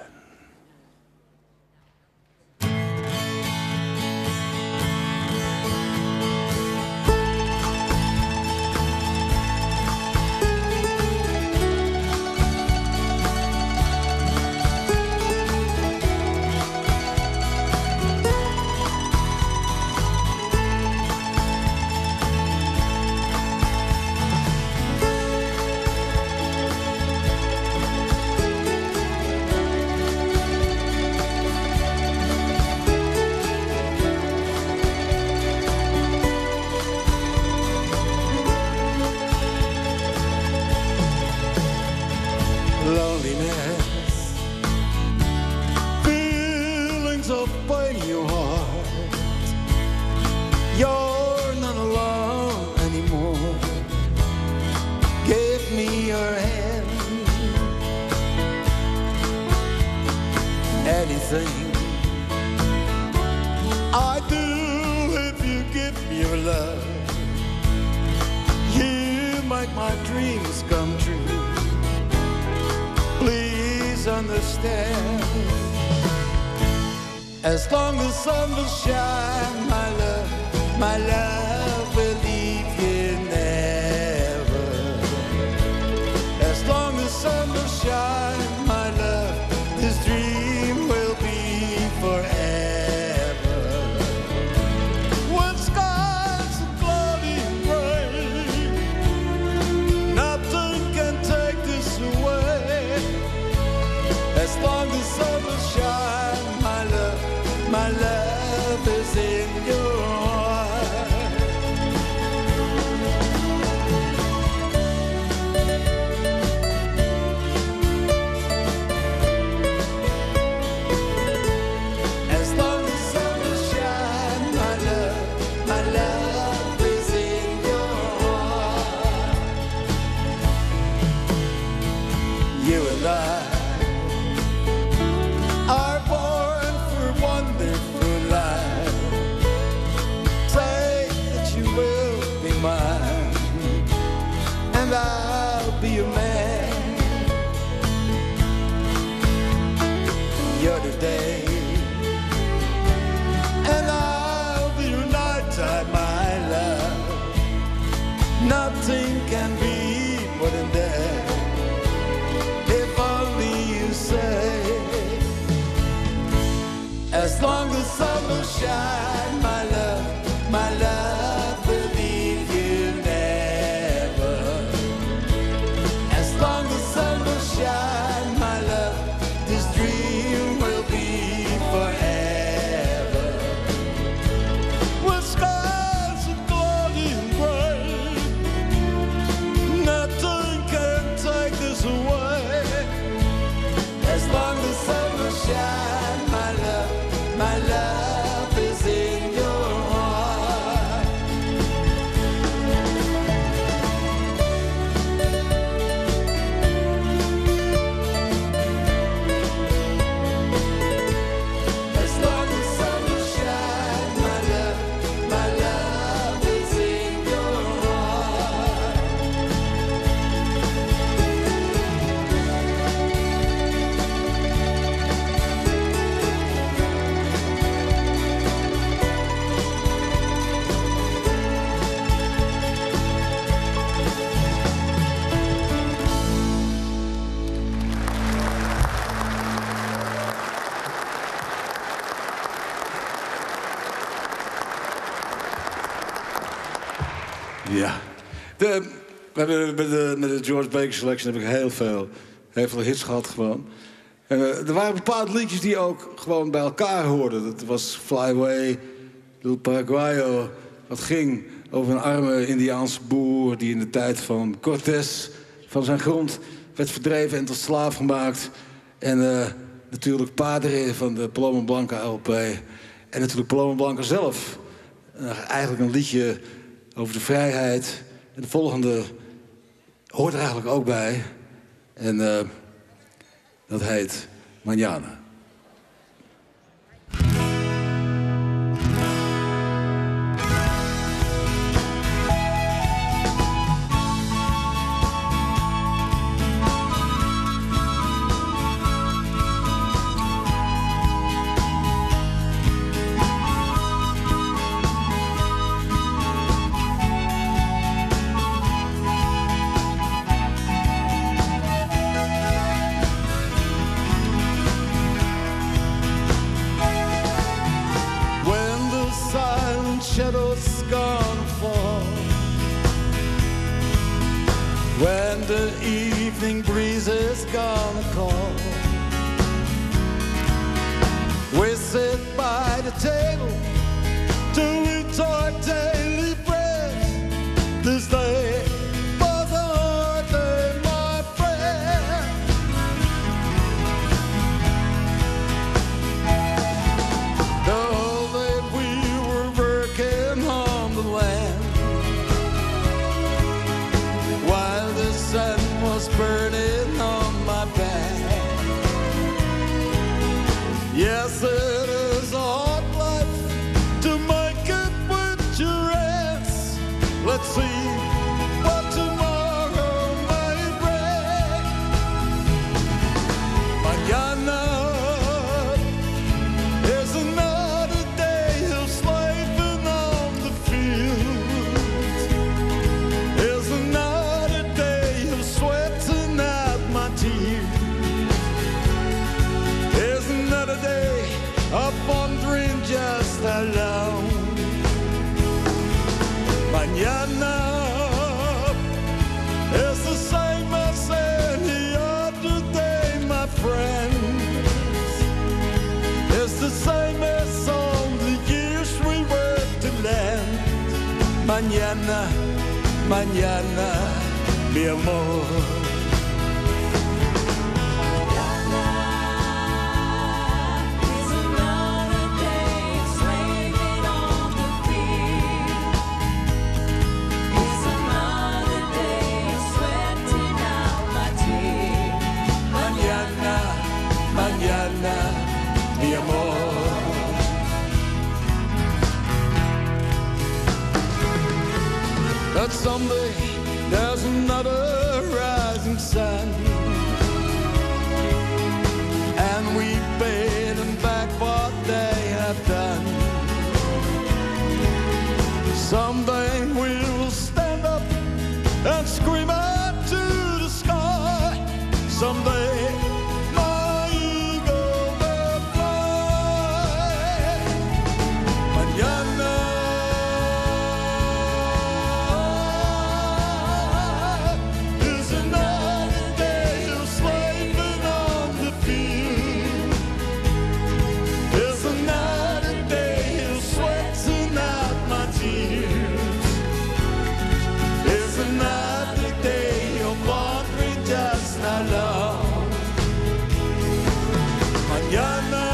S3: I do if you give me your love. You make my dreams come true. Please understand. As long as the sun will shine, my love will leave you never. As long as sun will shine, my love is in your heart. As long as sun will shine, my love is in your heart. You and I are born for wonderful life. Say that you will be mine, and I'll be your man. You're the day, and I'll be your nighttime, my love. Nothing can be more than that. If only you say, as long as sun will shine, my love will leave you never. As long as sun will shine, my love, this dream will be forever. With skies of golden gray, nothing can take this away. As long as sun will shine, my love is in your heart. As long as sun will shine, my love is in your heart. Ja. We hebben met de George Baker Selection heb ik heel veel hits gehad gewoon. En er waren bepaalde liedjes die ook gewoon bij elkaar hoorden. Dat was Fly Away, Little Paraguayo. Dat ging over een arme Indiaanse boer die in de tijd van Cortés van zijn grond werd verdreven en tot slaaf gemaakt. En natuurlijk Padre van de Paloma Blanca LP. En natuurlijk Paloma Blanca zelf. Eigenlijk een liedje over de vrijheid. En de volgende hoort er eigenlijk ook bij. En dat heet Mañana. Shadows gonna fall when the evening breeze is gonna call. We sit by the table to eat our daily bread. This day was a hard day, my friend. The whole day we were working on the land, while the sun was burning on my back. Yes, it is a hard life to make it with your hands. Let's see what tomorrow may bring. Mañana is another day of slaving on the field. Is another day of sweating out my tears. Is another day of wondering just alone. Mañana is the same as any other day, my friend. Mañana, mañana, mi amor.
S5: Is another day slaving on the field. Is another day sweating out my tears.
S3: Mañana, mañana, mi amor. That someday there's another rising sun, and we pay them back what they have done. Someday we will stand up and scream out to the sky. Someday my eagle will fly. Mañana is another day of slaving on the field. Is another day of sweating out my tears. Is another day of wondering just how long. Mañana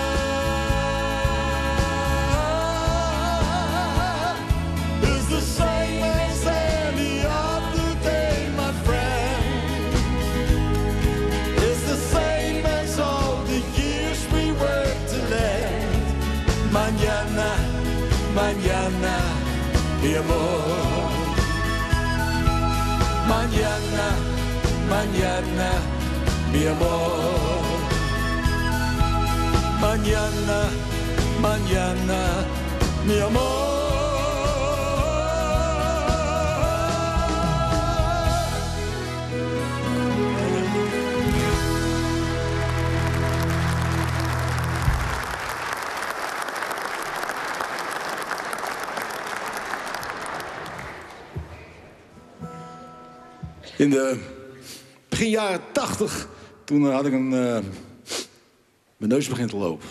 S3: is the same as any other day, my friend. It's the same as all the years we worked to live. Mañana, mañana, mi amor. Mañana, mañana, mi amor. Mañana, mañana, mi amor. In de begin jaren 80, toen had ik mijn neus begint te lopen.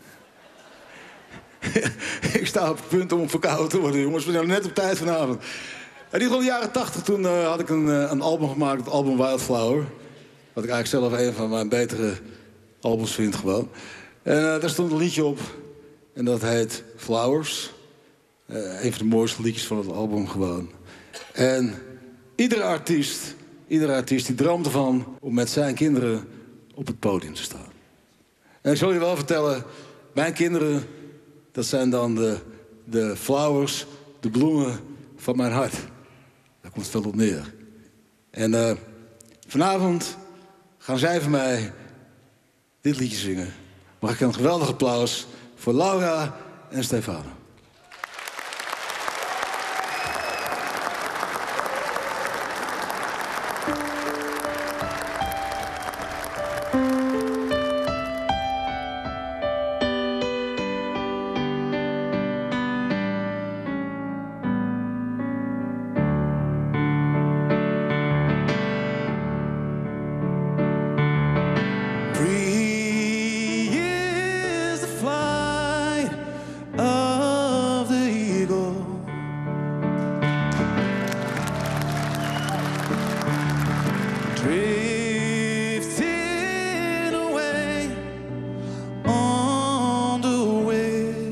S3: Ik sta op het punt om verkouden te worden, jongens. We zijn net op tijd vanavond. In ieder geval in de jaren 80, toen had ik een album gemaakt, het album Wildflower. Wat ik eigenlijk zelf een van mijn betere albums vind gewoon. En daar stond een liedje op. En dat heet Flowers. Een van de mooiste liedjes van het album gewoon. En iedere artiest die droomt ervan om met zijn kinderen op het podium te staan. En ik zal je wel vertellen, mijn kinderen, dat zijn dan de flowers, de bloemen van mijn hart. Daar komt het wel op neer. En vanavond gaan zij van mij dit liedje zingen. Mag ik een geweldig applaus voor Laura en Stefano. Free is the flight of the eagle. Drifting away on the wind.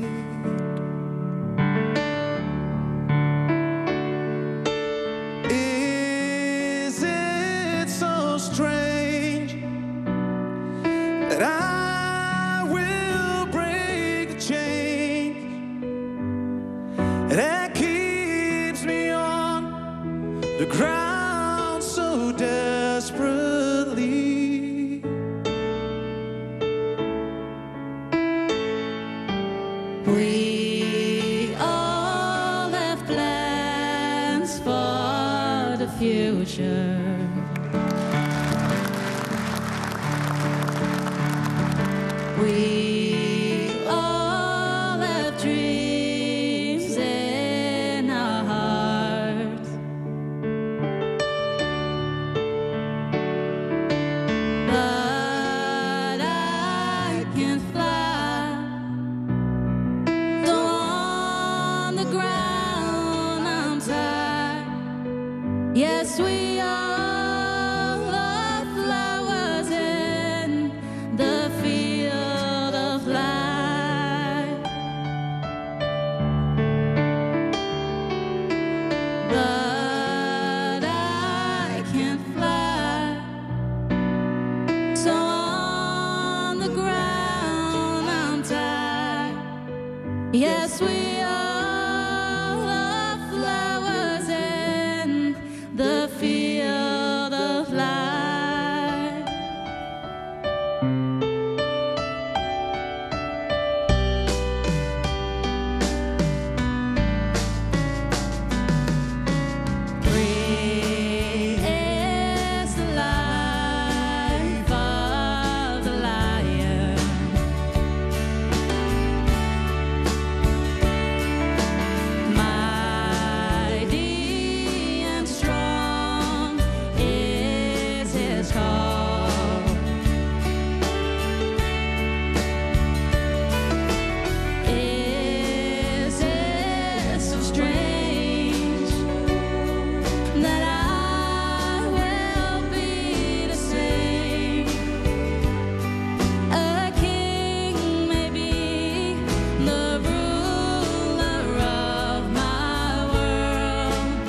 S3: Is it so strange that I will break the chain that keeps me on the ground so desperately?
S5: We all have plans for the future. We all have dreams in our hearts. But I can't fly. Though on the ground I'm tired. Yes, we are the flowers in the field of life. Free is the life of the lion. Mighty and strong is his call. Is it so strange that I will be the same? A king may be the ruler of my world,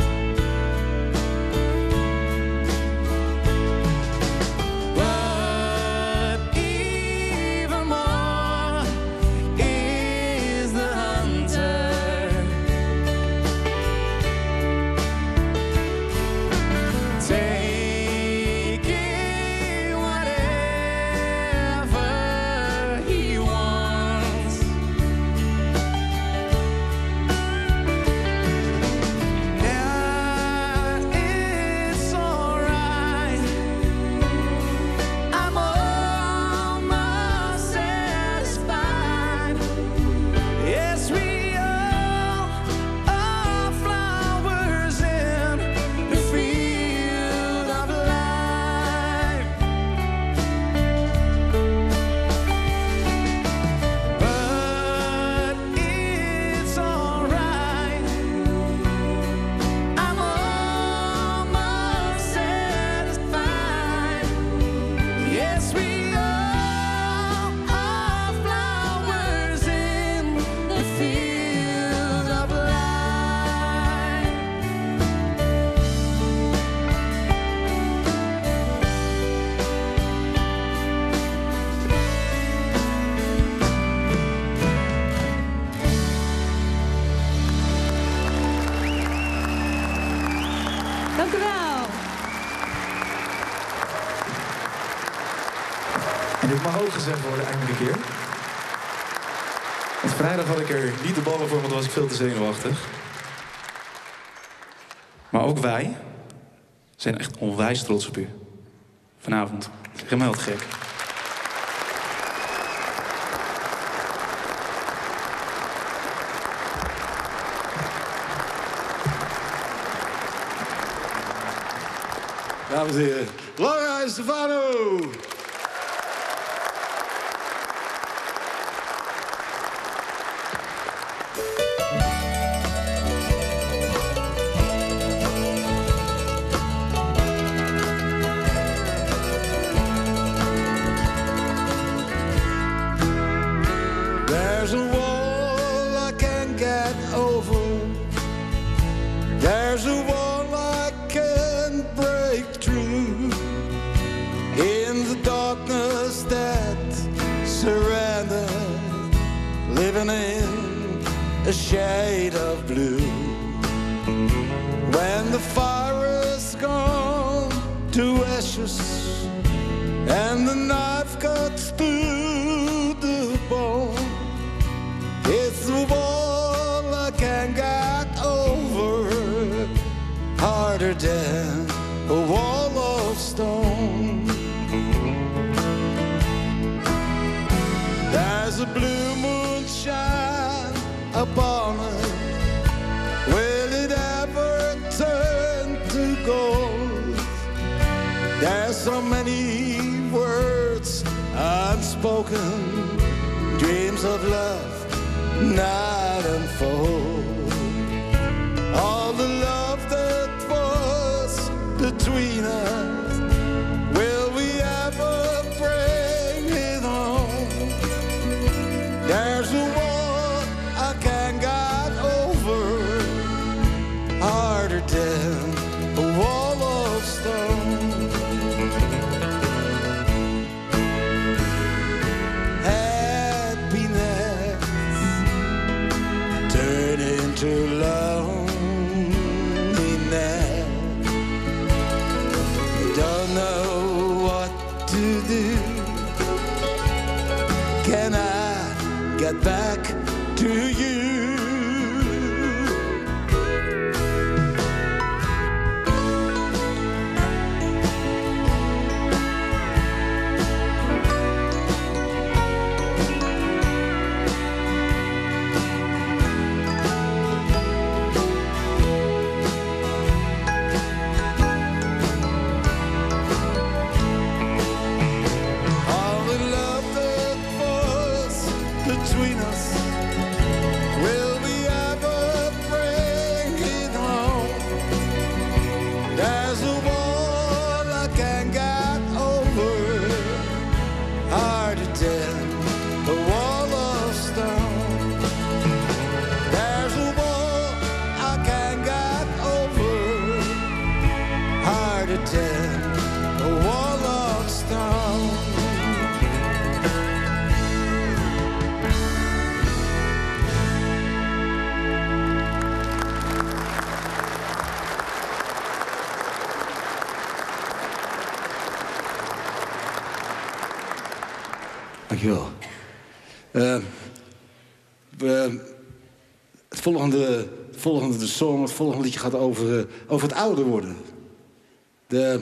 S5: but even more is the hunter. Taking whatever he wants. Yeah, it's alright. I'm almost satisfied. Yes, we all are flowers in the field of life. But it's alright. I'm almost satisfied. Yes, we all are flowers in the field of life. Dank u wel.
S6: En dit mag ook gezegd worden eindelijk een keer. Want vrijdag had ik er niet de ballen voor, want dan was ik veel te zenuwachtig. Maar ook wij zijn echt onwijs trots op u. Vanavond. Helemaal te gek.
S2: Dames en heren, Laura en Stefano.
S3: There's a wall I can't get over. There's a wall I can't break through. In the darkness that surrounded, living in a shade of blue. When the fire is gone to ashes and the knife cuts through the bone, it's the wall I can't get over, harder than a wall of stone. There's a blue moon shine upon it. Will it ever turn to gold? There's so many words unspoken, dreams of love not unfold. All the love that was between us, will we ever bring it home? There's a wall I can't get over, harder than a wall of stone. Happiness can I get back to you? All the love that was between us, will we ever bring it home? There's a wall I can't get over, hard to tell, a wall of stone. There's a wall I can't get over, hard to tell, a wall of stone.
S2: Dankjewel. Het volgende song, het volgende liedje gaat over het ouder worden. De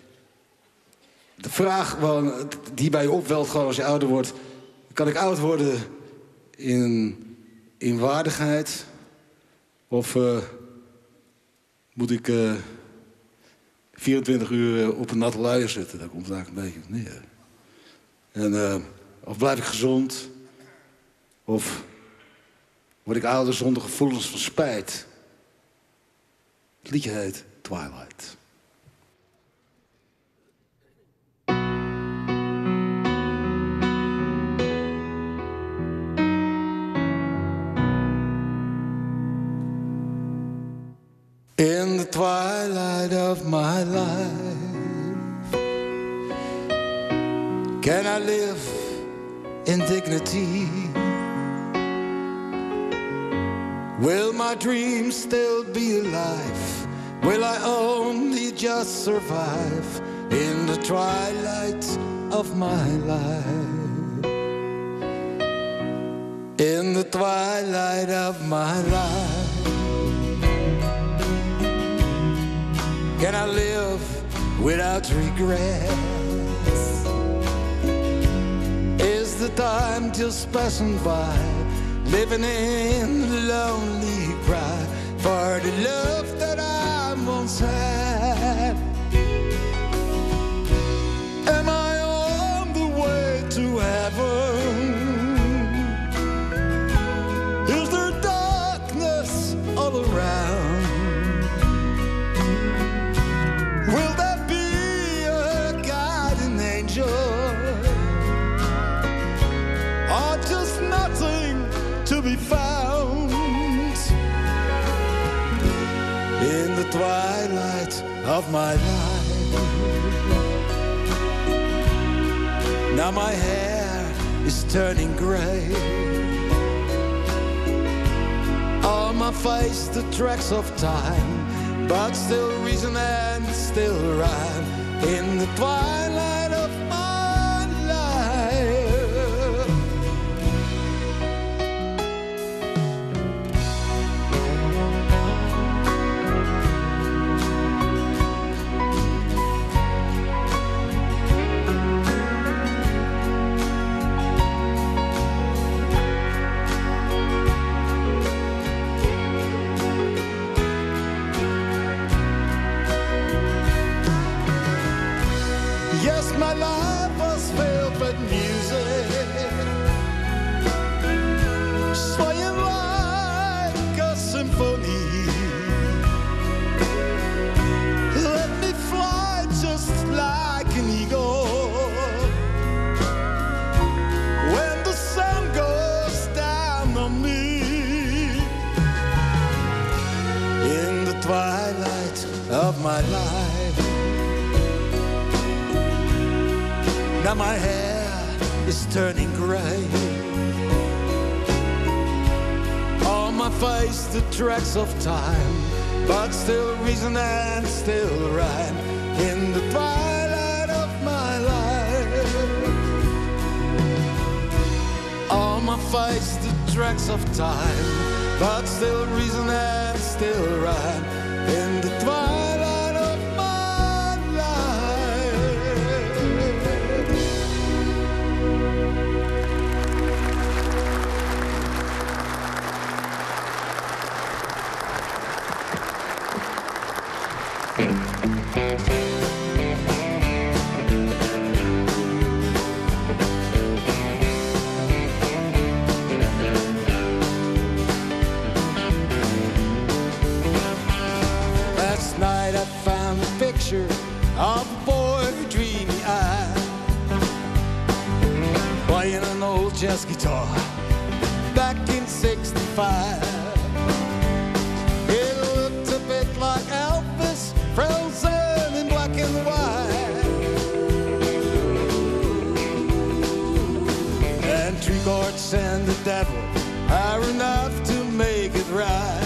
S2: vraag die bij je opwelt gewoon als je ouder wordt: kan ik oud worden in waardigheid? Of moet ik 24 uur op een natte luier zitten? Daar komt het eigenlijk een beetje op neer. En, of blijf ik gezond? Of word ik ouder zonder gevoelens van spijt? Het liedje heet Twilight.
S3: In the twilight of my life, can I live in dignity? Will my dreams still be alive? Will I only just survive in the twilight of my life? In the twilight of my life, can I live without regrets? Is the time just passing by, living in lonely cry for the love that I once had? Am I on the way to heaven? Is there darkness all around? Will there be a guiding angel? Or just nothing to be found? In the twilight of my life, now my hair is turning gray. On my face the tracks of time, but still reason and still rhyme. In the twilight of my life, yes, my life was filled with music, swaying like a symphony. Let me fly just like an eagle when the sun goes down on me. In the twilight of my life, now my hair is turning gray. On my face the tracks of time, but still reason and still rhyme. In the twilight of my life, face the tracks of time, but still reason and still rhyme in the twilight of my life. Last night I found a picture of a boy with dreamy eyes, playing an old jazz guitar back in '65. It looked a bit like Elvis, frozen in black and white, and three chords and the devil are enough to make it right.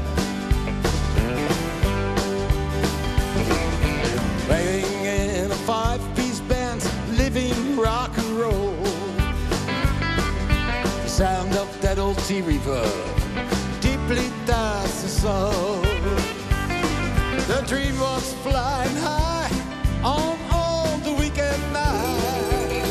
S3: Playing in a five-piece band, living rock and roll. The sound of that old T-reverb deeply does the soul. The dream was flying high on the weekend night,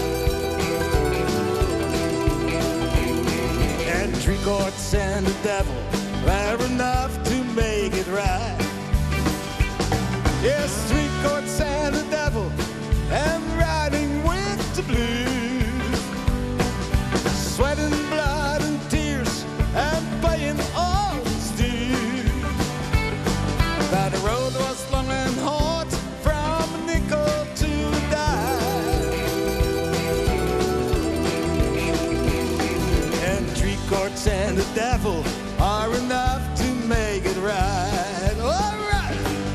S3: and three chords and the devil were enough to make it right. Yes, three chords and the devil, and riding with the blues, sweat and blood and tears, and paying all its dues. But the road was long and hard, from a nickel to a dime, and three chords and the devil are enough to make it right. All right.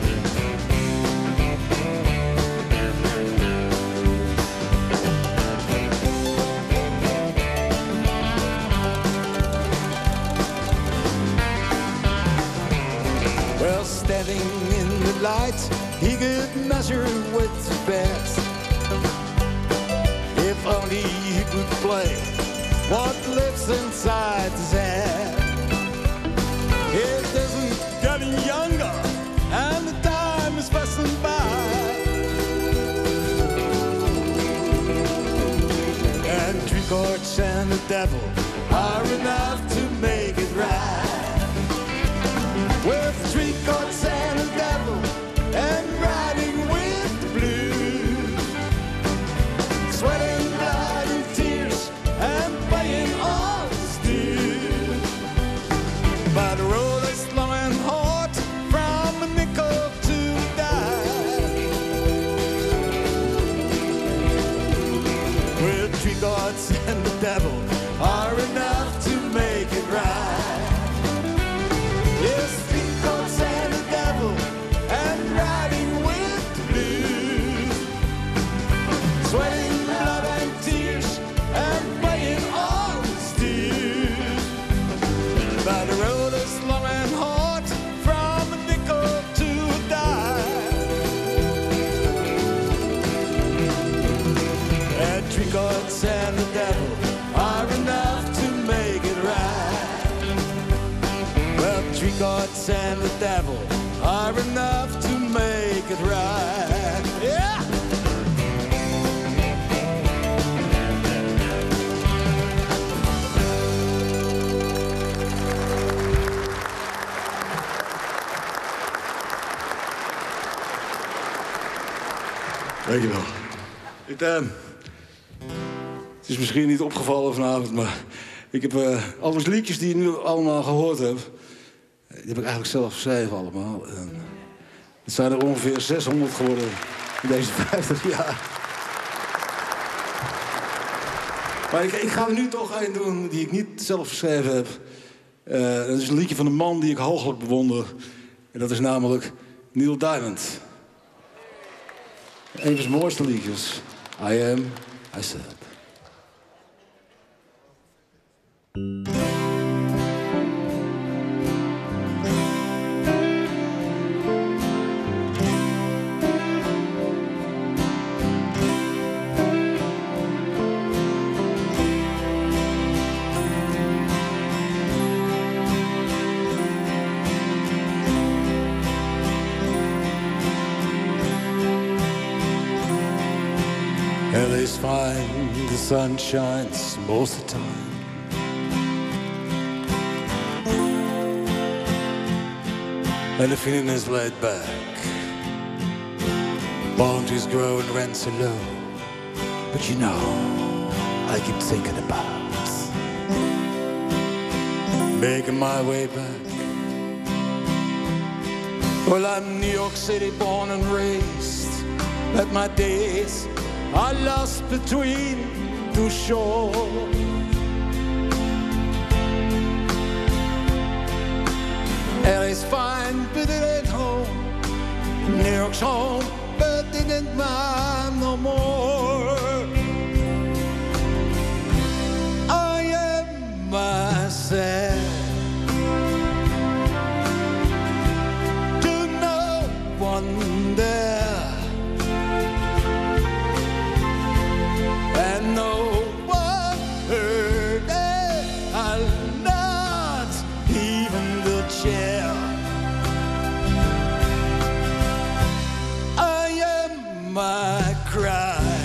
S3: Well, standing in the light, he could measure with the best. If only he could play what lives inside his head. It isn't getting younger, and the time is passing by, and three chords and the devil are enough to make it right. With three chords and the devil, and riding with the blues, sweating blood and tears, and paying all his dues. But the road is long and hard, from a nickel to a dime, with three chords and the devil are enough to make it right. Yes, three chords and the devil, and riding with the blues, sweating blood and tears, and paying all his dues. But the road is long and hard, from a nickel to a dime, and three chords and the devil are enough to make it right. Well, three chords and the devil are enough to make it right. Yeah!
S2: Dankjewel. Het is misschien niet opgevallen vanavond, maar ik heb alle liedjes die je nu allemaal gehoord hebt, die heb ik eigenlijk zelf geschreven allemaal. En het zijn er ongeveer 600 geworden in deze 50 jaar. Maar ik ga er nu toch een doen die ik niet zelf geschreven heb. Dat is een liedje van een man die ik hooglijk bewonder. En dat is namelijk Neil Diamond. Een van zijn mooiste liedjes. I Am, I Said. fine, the sun shines most of the time. And the feeling is laid back. Boundaries grow and rents are low. But you know, I keep thinking about making my way back. Well, I'm New York City born and raised, but my days are lost between two shores. LA's fine, but it ain't home. New York's home, but it ain't mine no more. I am myself. There and no one heard it, I'll not even the chair. I am my cry.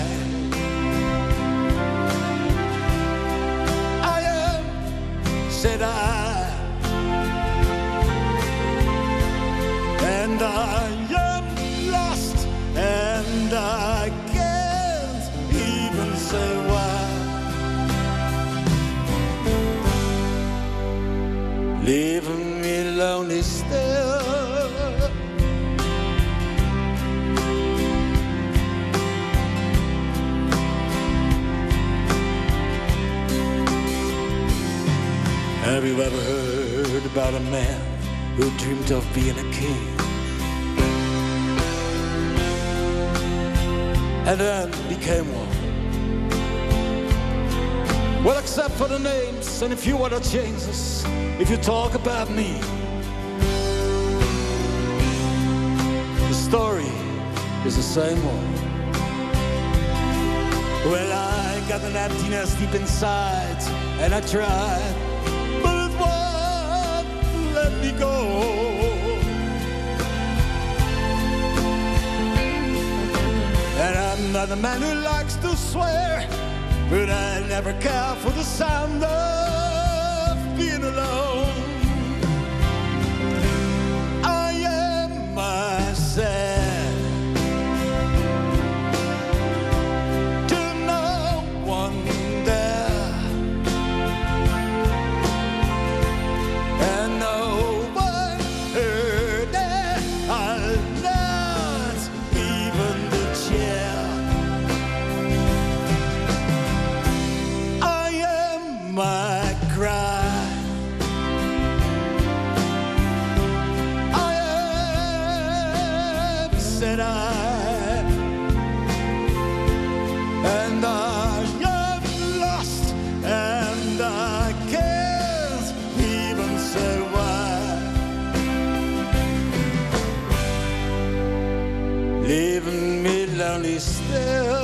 S2: I am, said I, and I and I can't even say why. Leaving me lonely still. Have you ever heard about a man who dreamed of being a king? And then became one. Well, except for the names and a few other changes, if you talk about me, the story is the same one. Well, I got an emptiness deep inside, and I tried, but it won't let me go. And I'm not a man who likes to swear, but I never care for the sound of being alone. I am myself to no one there, and no one heard it. I'll not even the chair. My cry. I am, said I, and I am lost, and I can't even say why. Leaving me lonely still.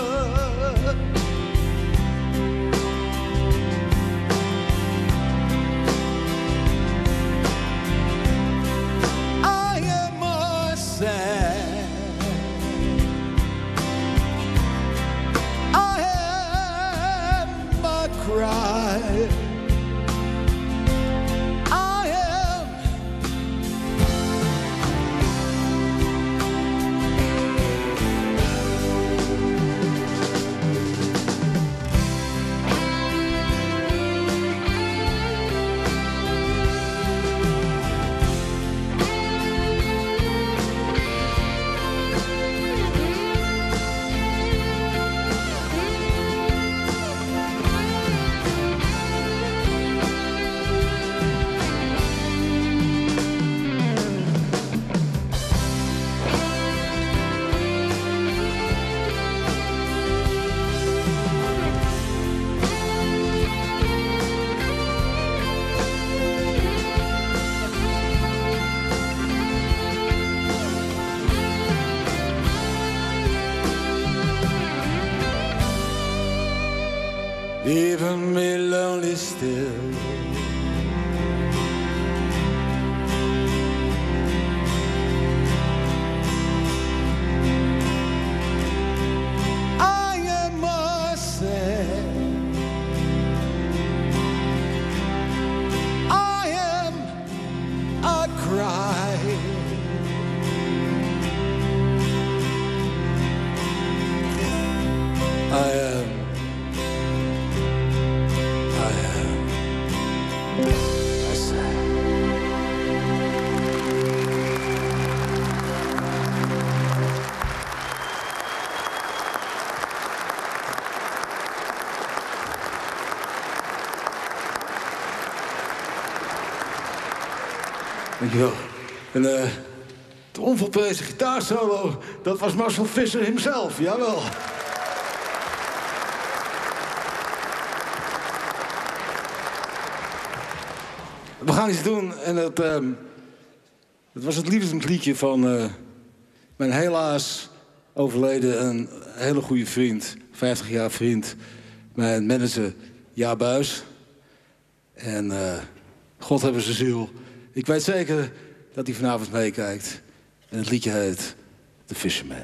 S2: Cry. I am. leaving me lonely still. I am Dankjewel. En het onvolprezen gitaarsolo, dat was Marcel Visser himself, jawel. We gaan iets doen en het was het liefdesliedje van mijn helaas overleden en hele goede vriend, 50 jaar vriend, mijn manager Jaap Buis. En God hebben zijn ziel. Ik weet zeker dat hij vanavond meekijkt. En het liedje heet The Fisherman.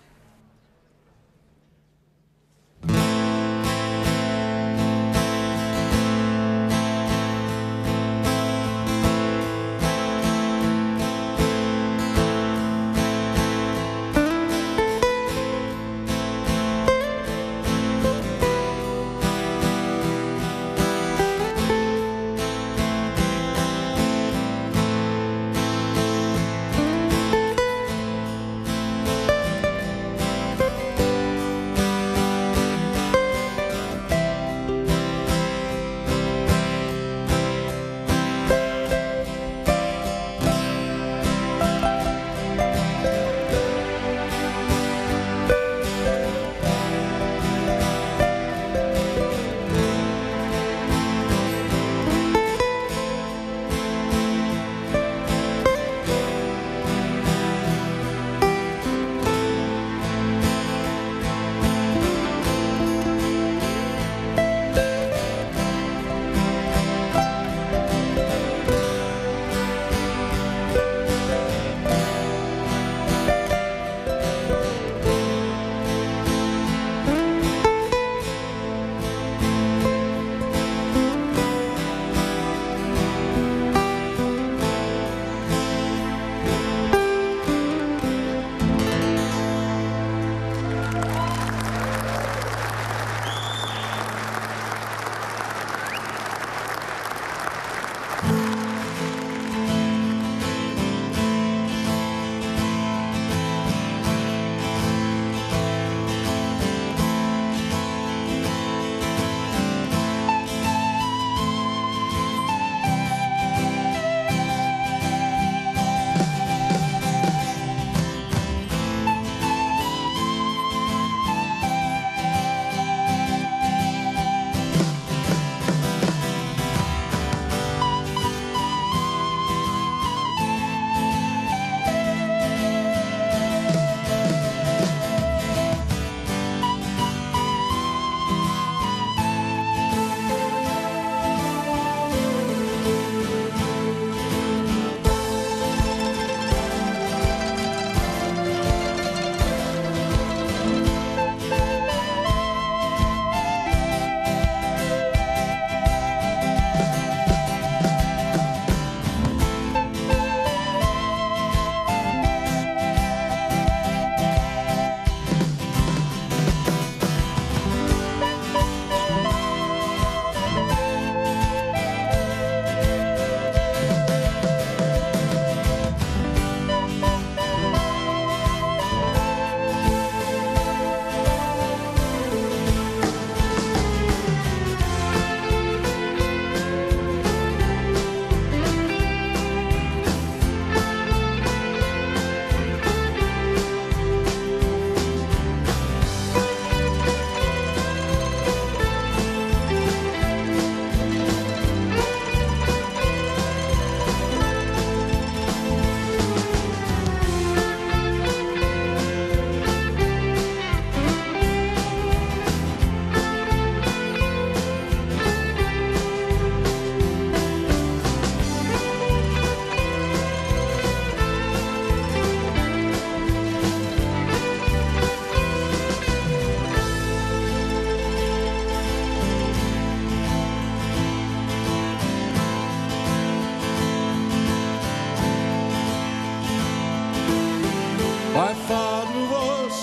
S3: My father was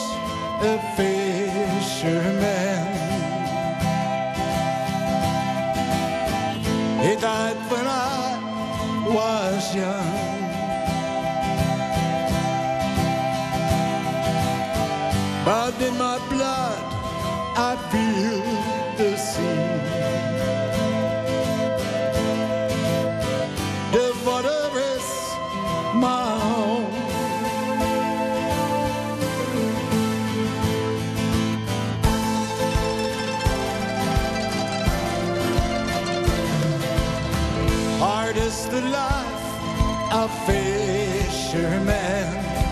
S3: a fisherman. He died when I was young. But in my blood I feel the sea. The water is is the life of fishermen.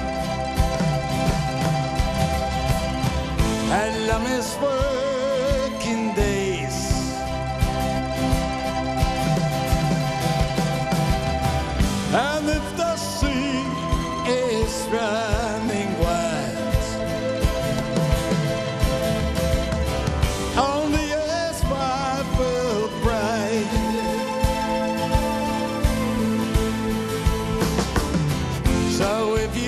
S3: And long as working days, and if the sea is running wild, only a spot will bright. So if you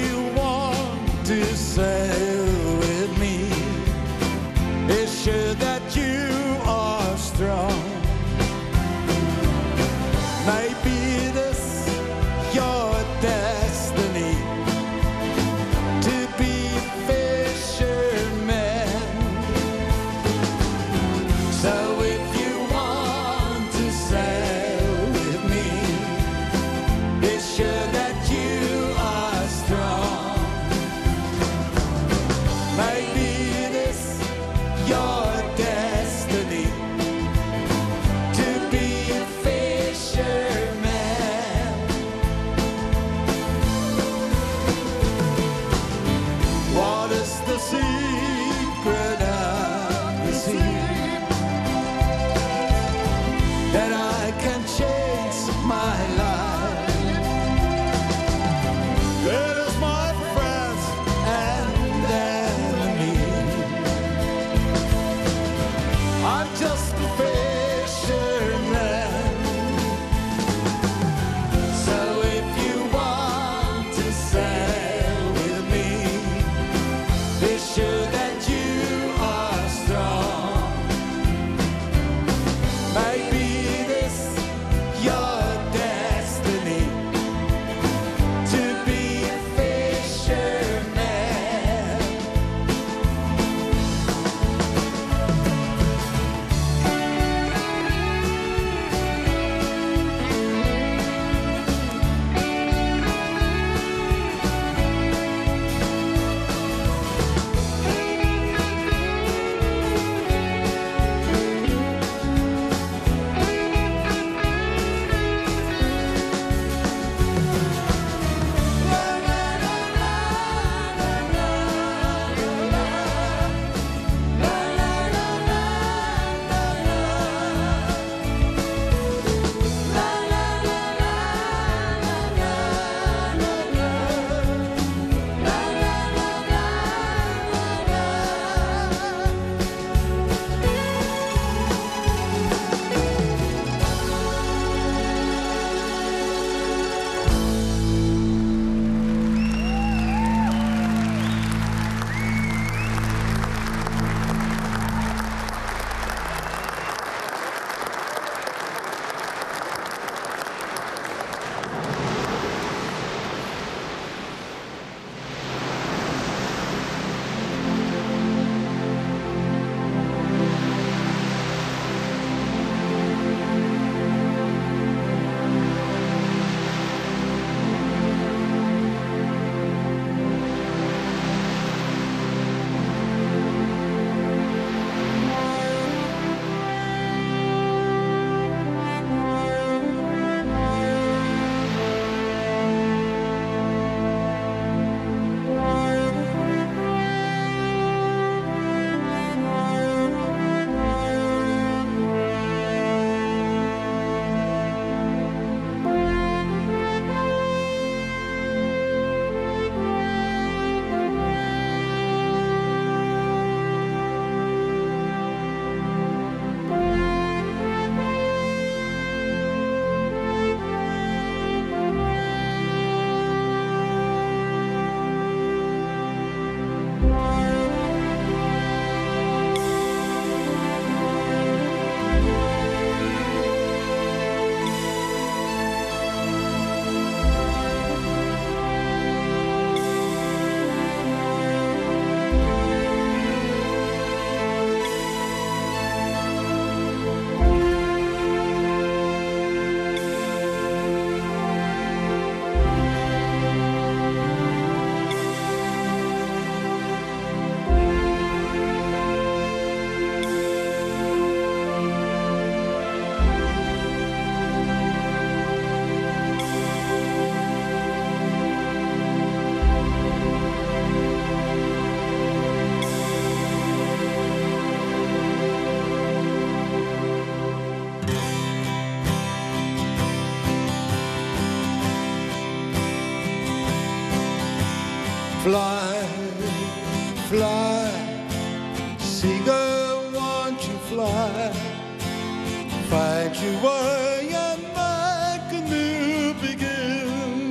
S3: Fly, fly, seagull, won't you fly? Find your way and make a new begin.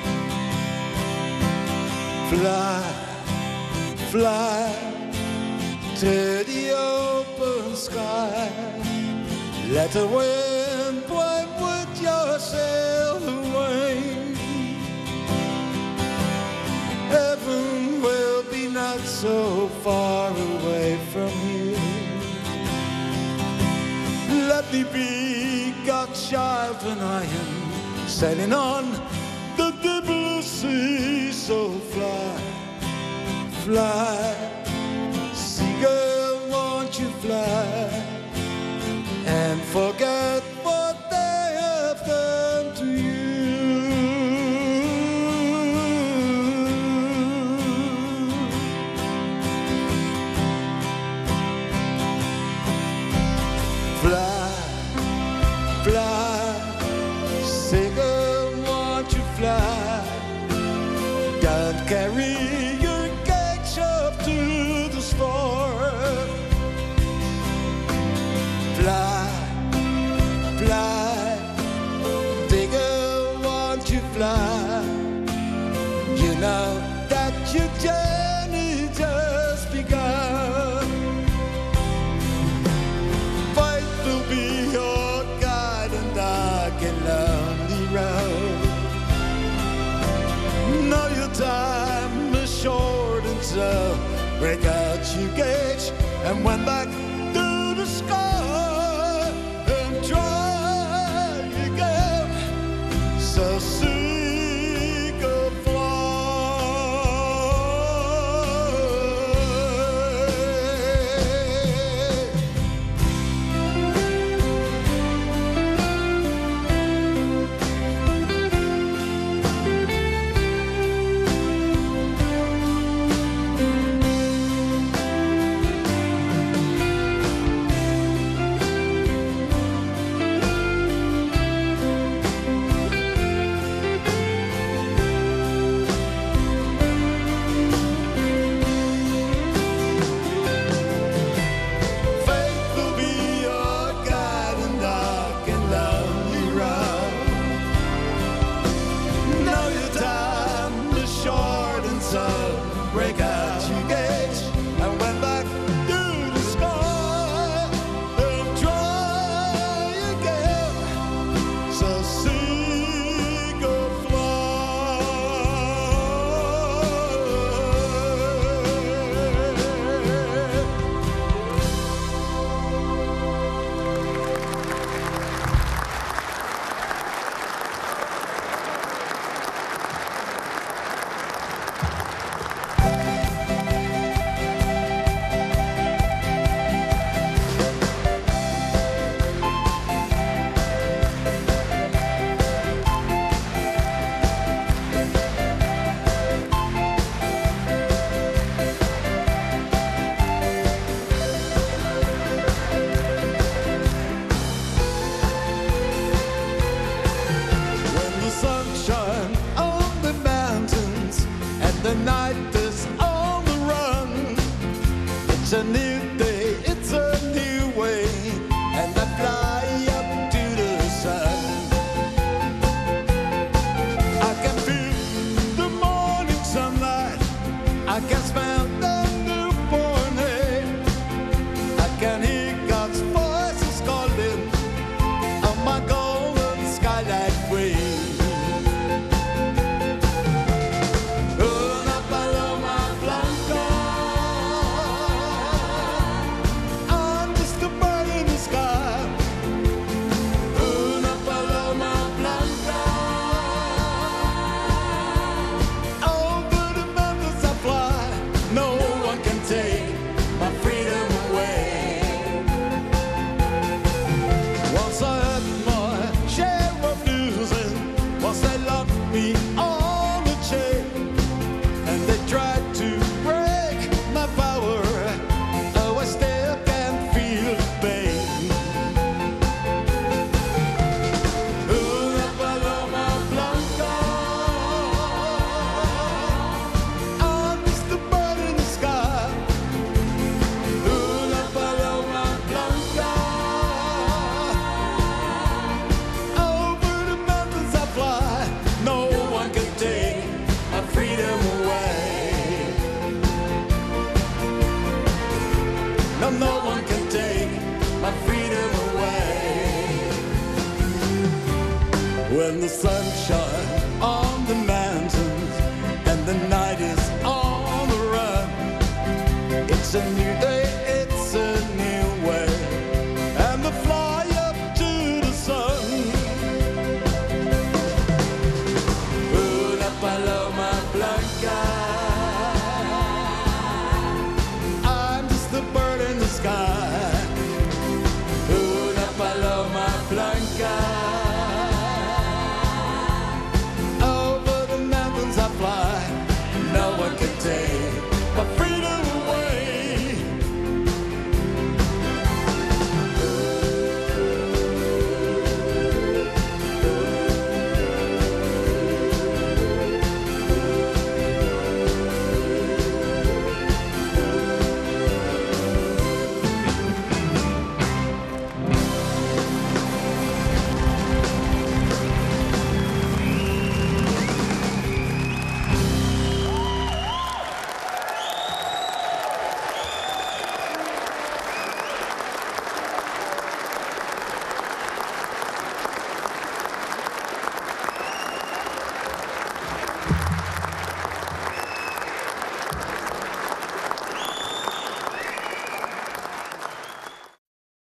S3: Fly, fly to the open sky. Let the wind wipe with your sail away. Heaven will be not so far away from you. Let me be God's child when I am sailing on the deep blue sea. So fly, fly, seagull, won't you fly and forget what they have done to you. Fly, fly, seagull, won't you fly? Don't carry your cage up to the store. Fly, fly, digger, won't you fly? You know that your journey just begun. Faith will be your guide and dark and lonely road. Know your time is short, and so break out your gauge and went back to the sky and try again. So seek a fly. Faith will be your guide in dark and lonely road. Know your time is short, and so break out your gauge and went back to the sky and try again. So seek a fly. When the sun shines on the mountains and the night is on the run, it's a new day, it's a new way, and I fly up to the sun. I can feel the morning sunlight, I can smell the new morning, I can hear God's voices calling on my golden skylight way. Una paloma blanca when the sun shines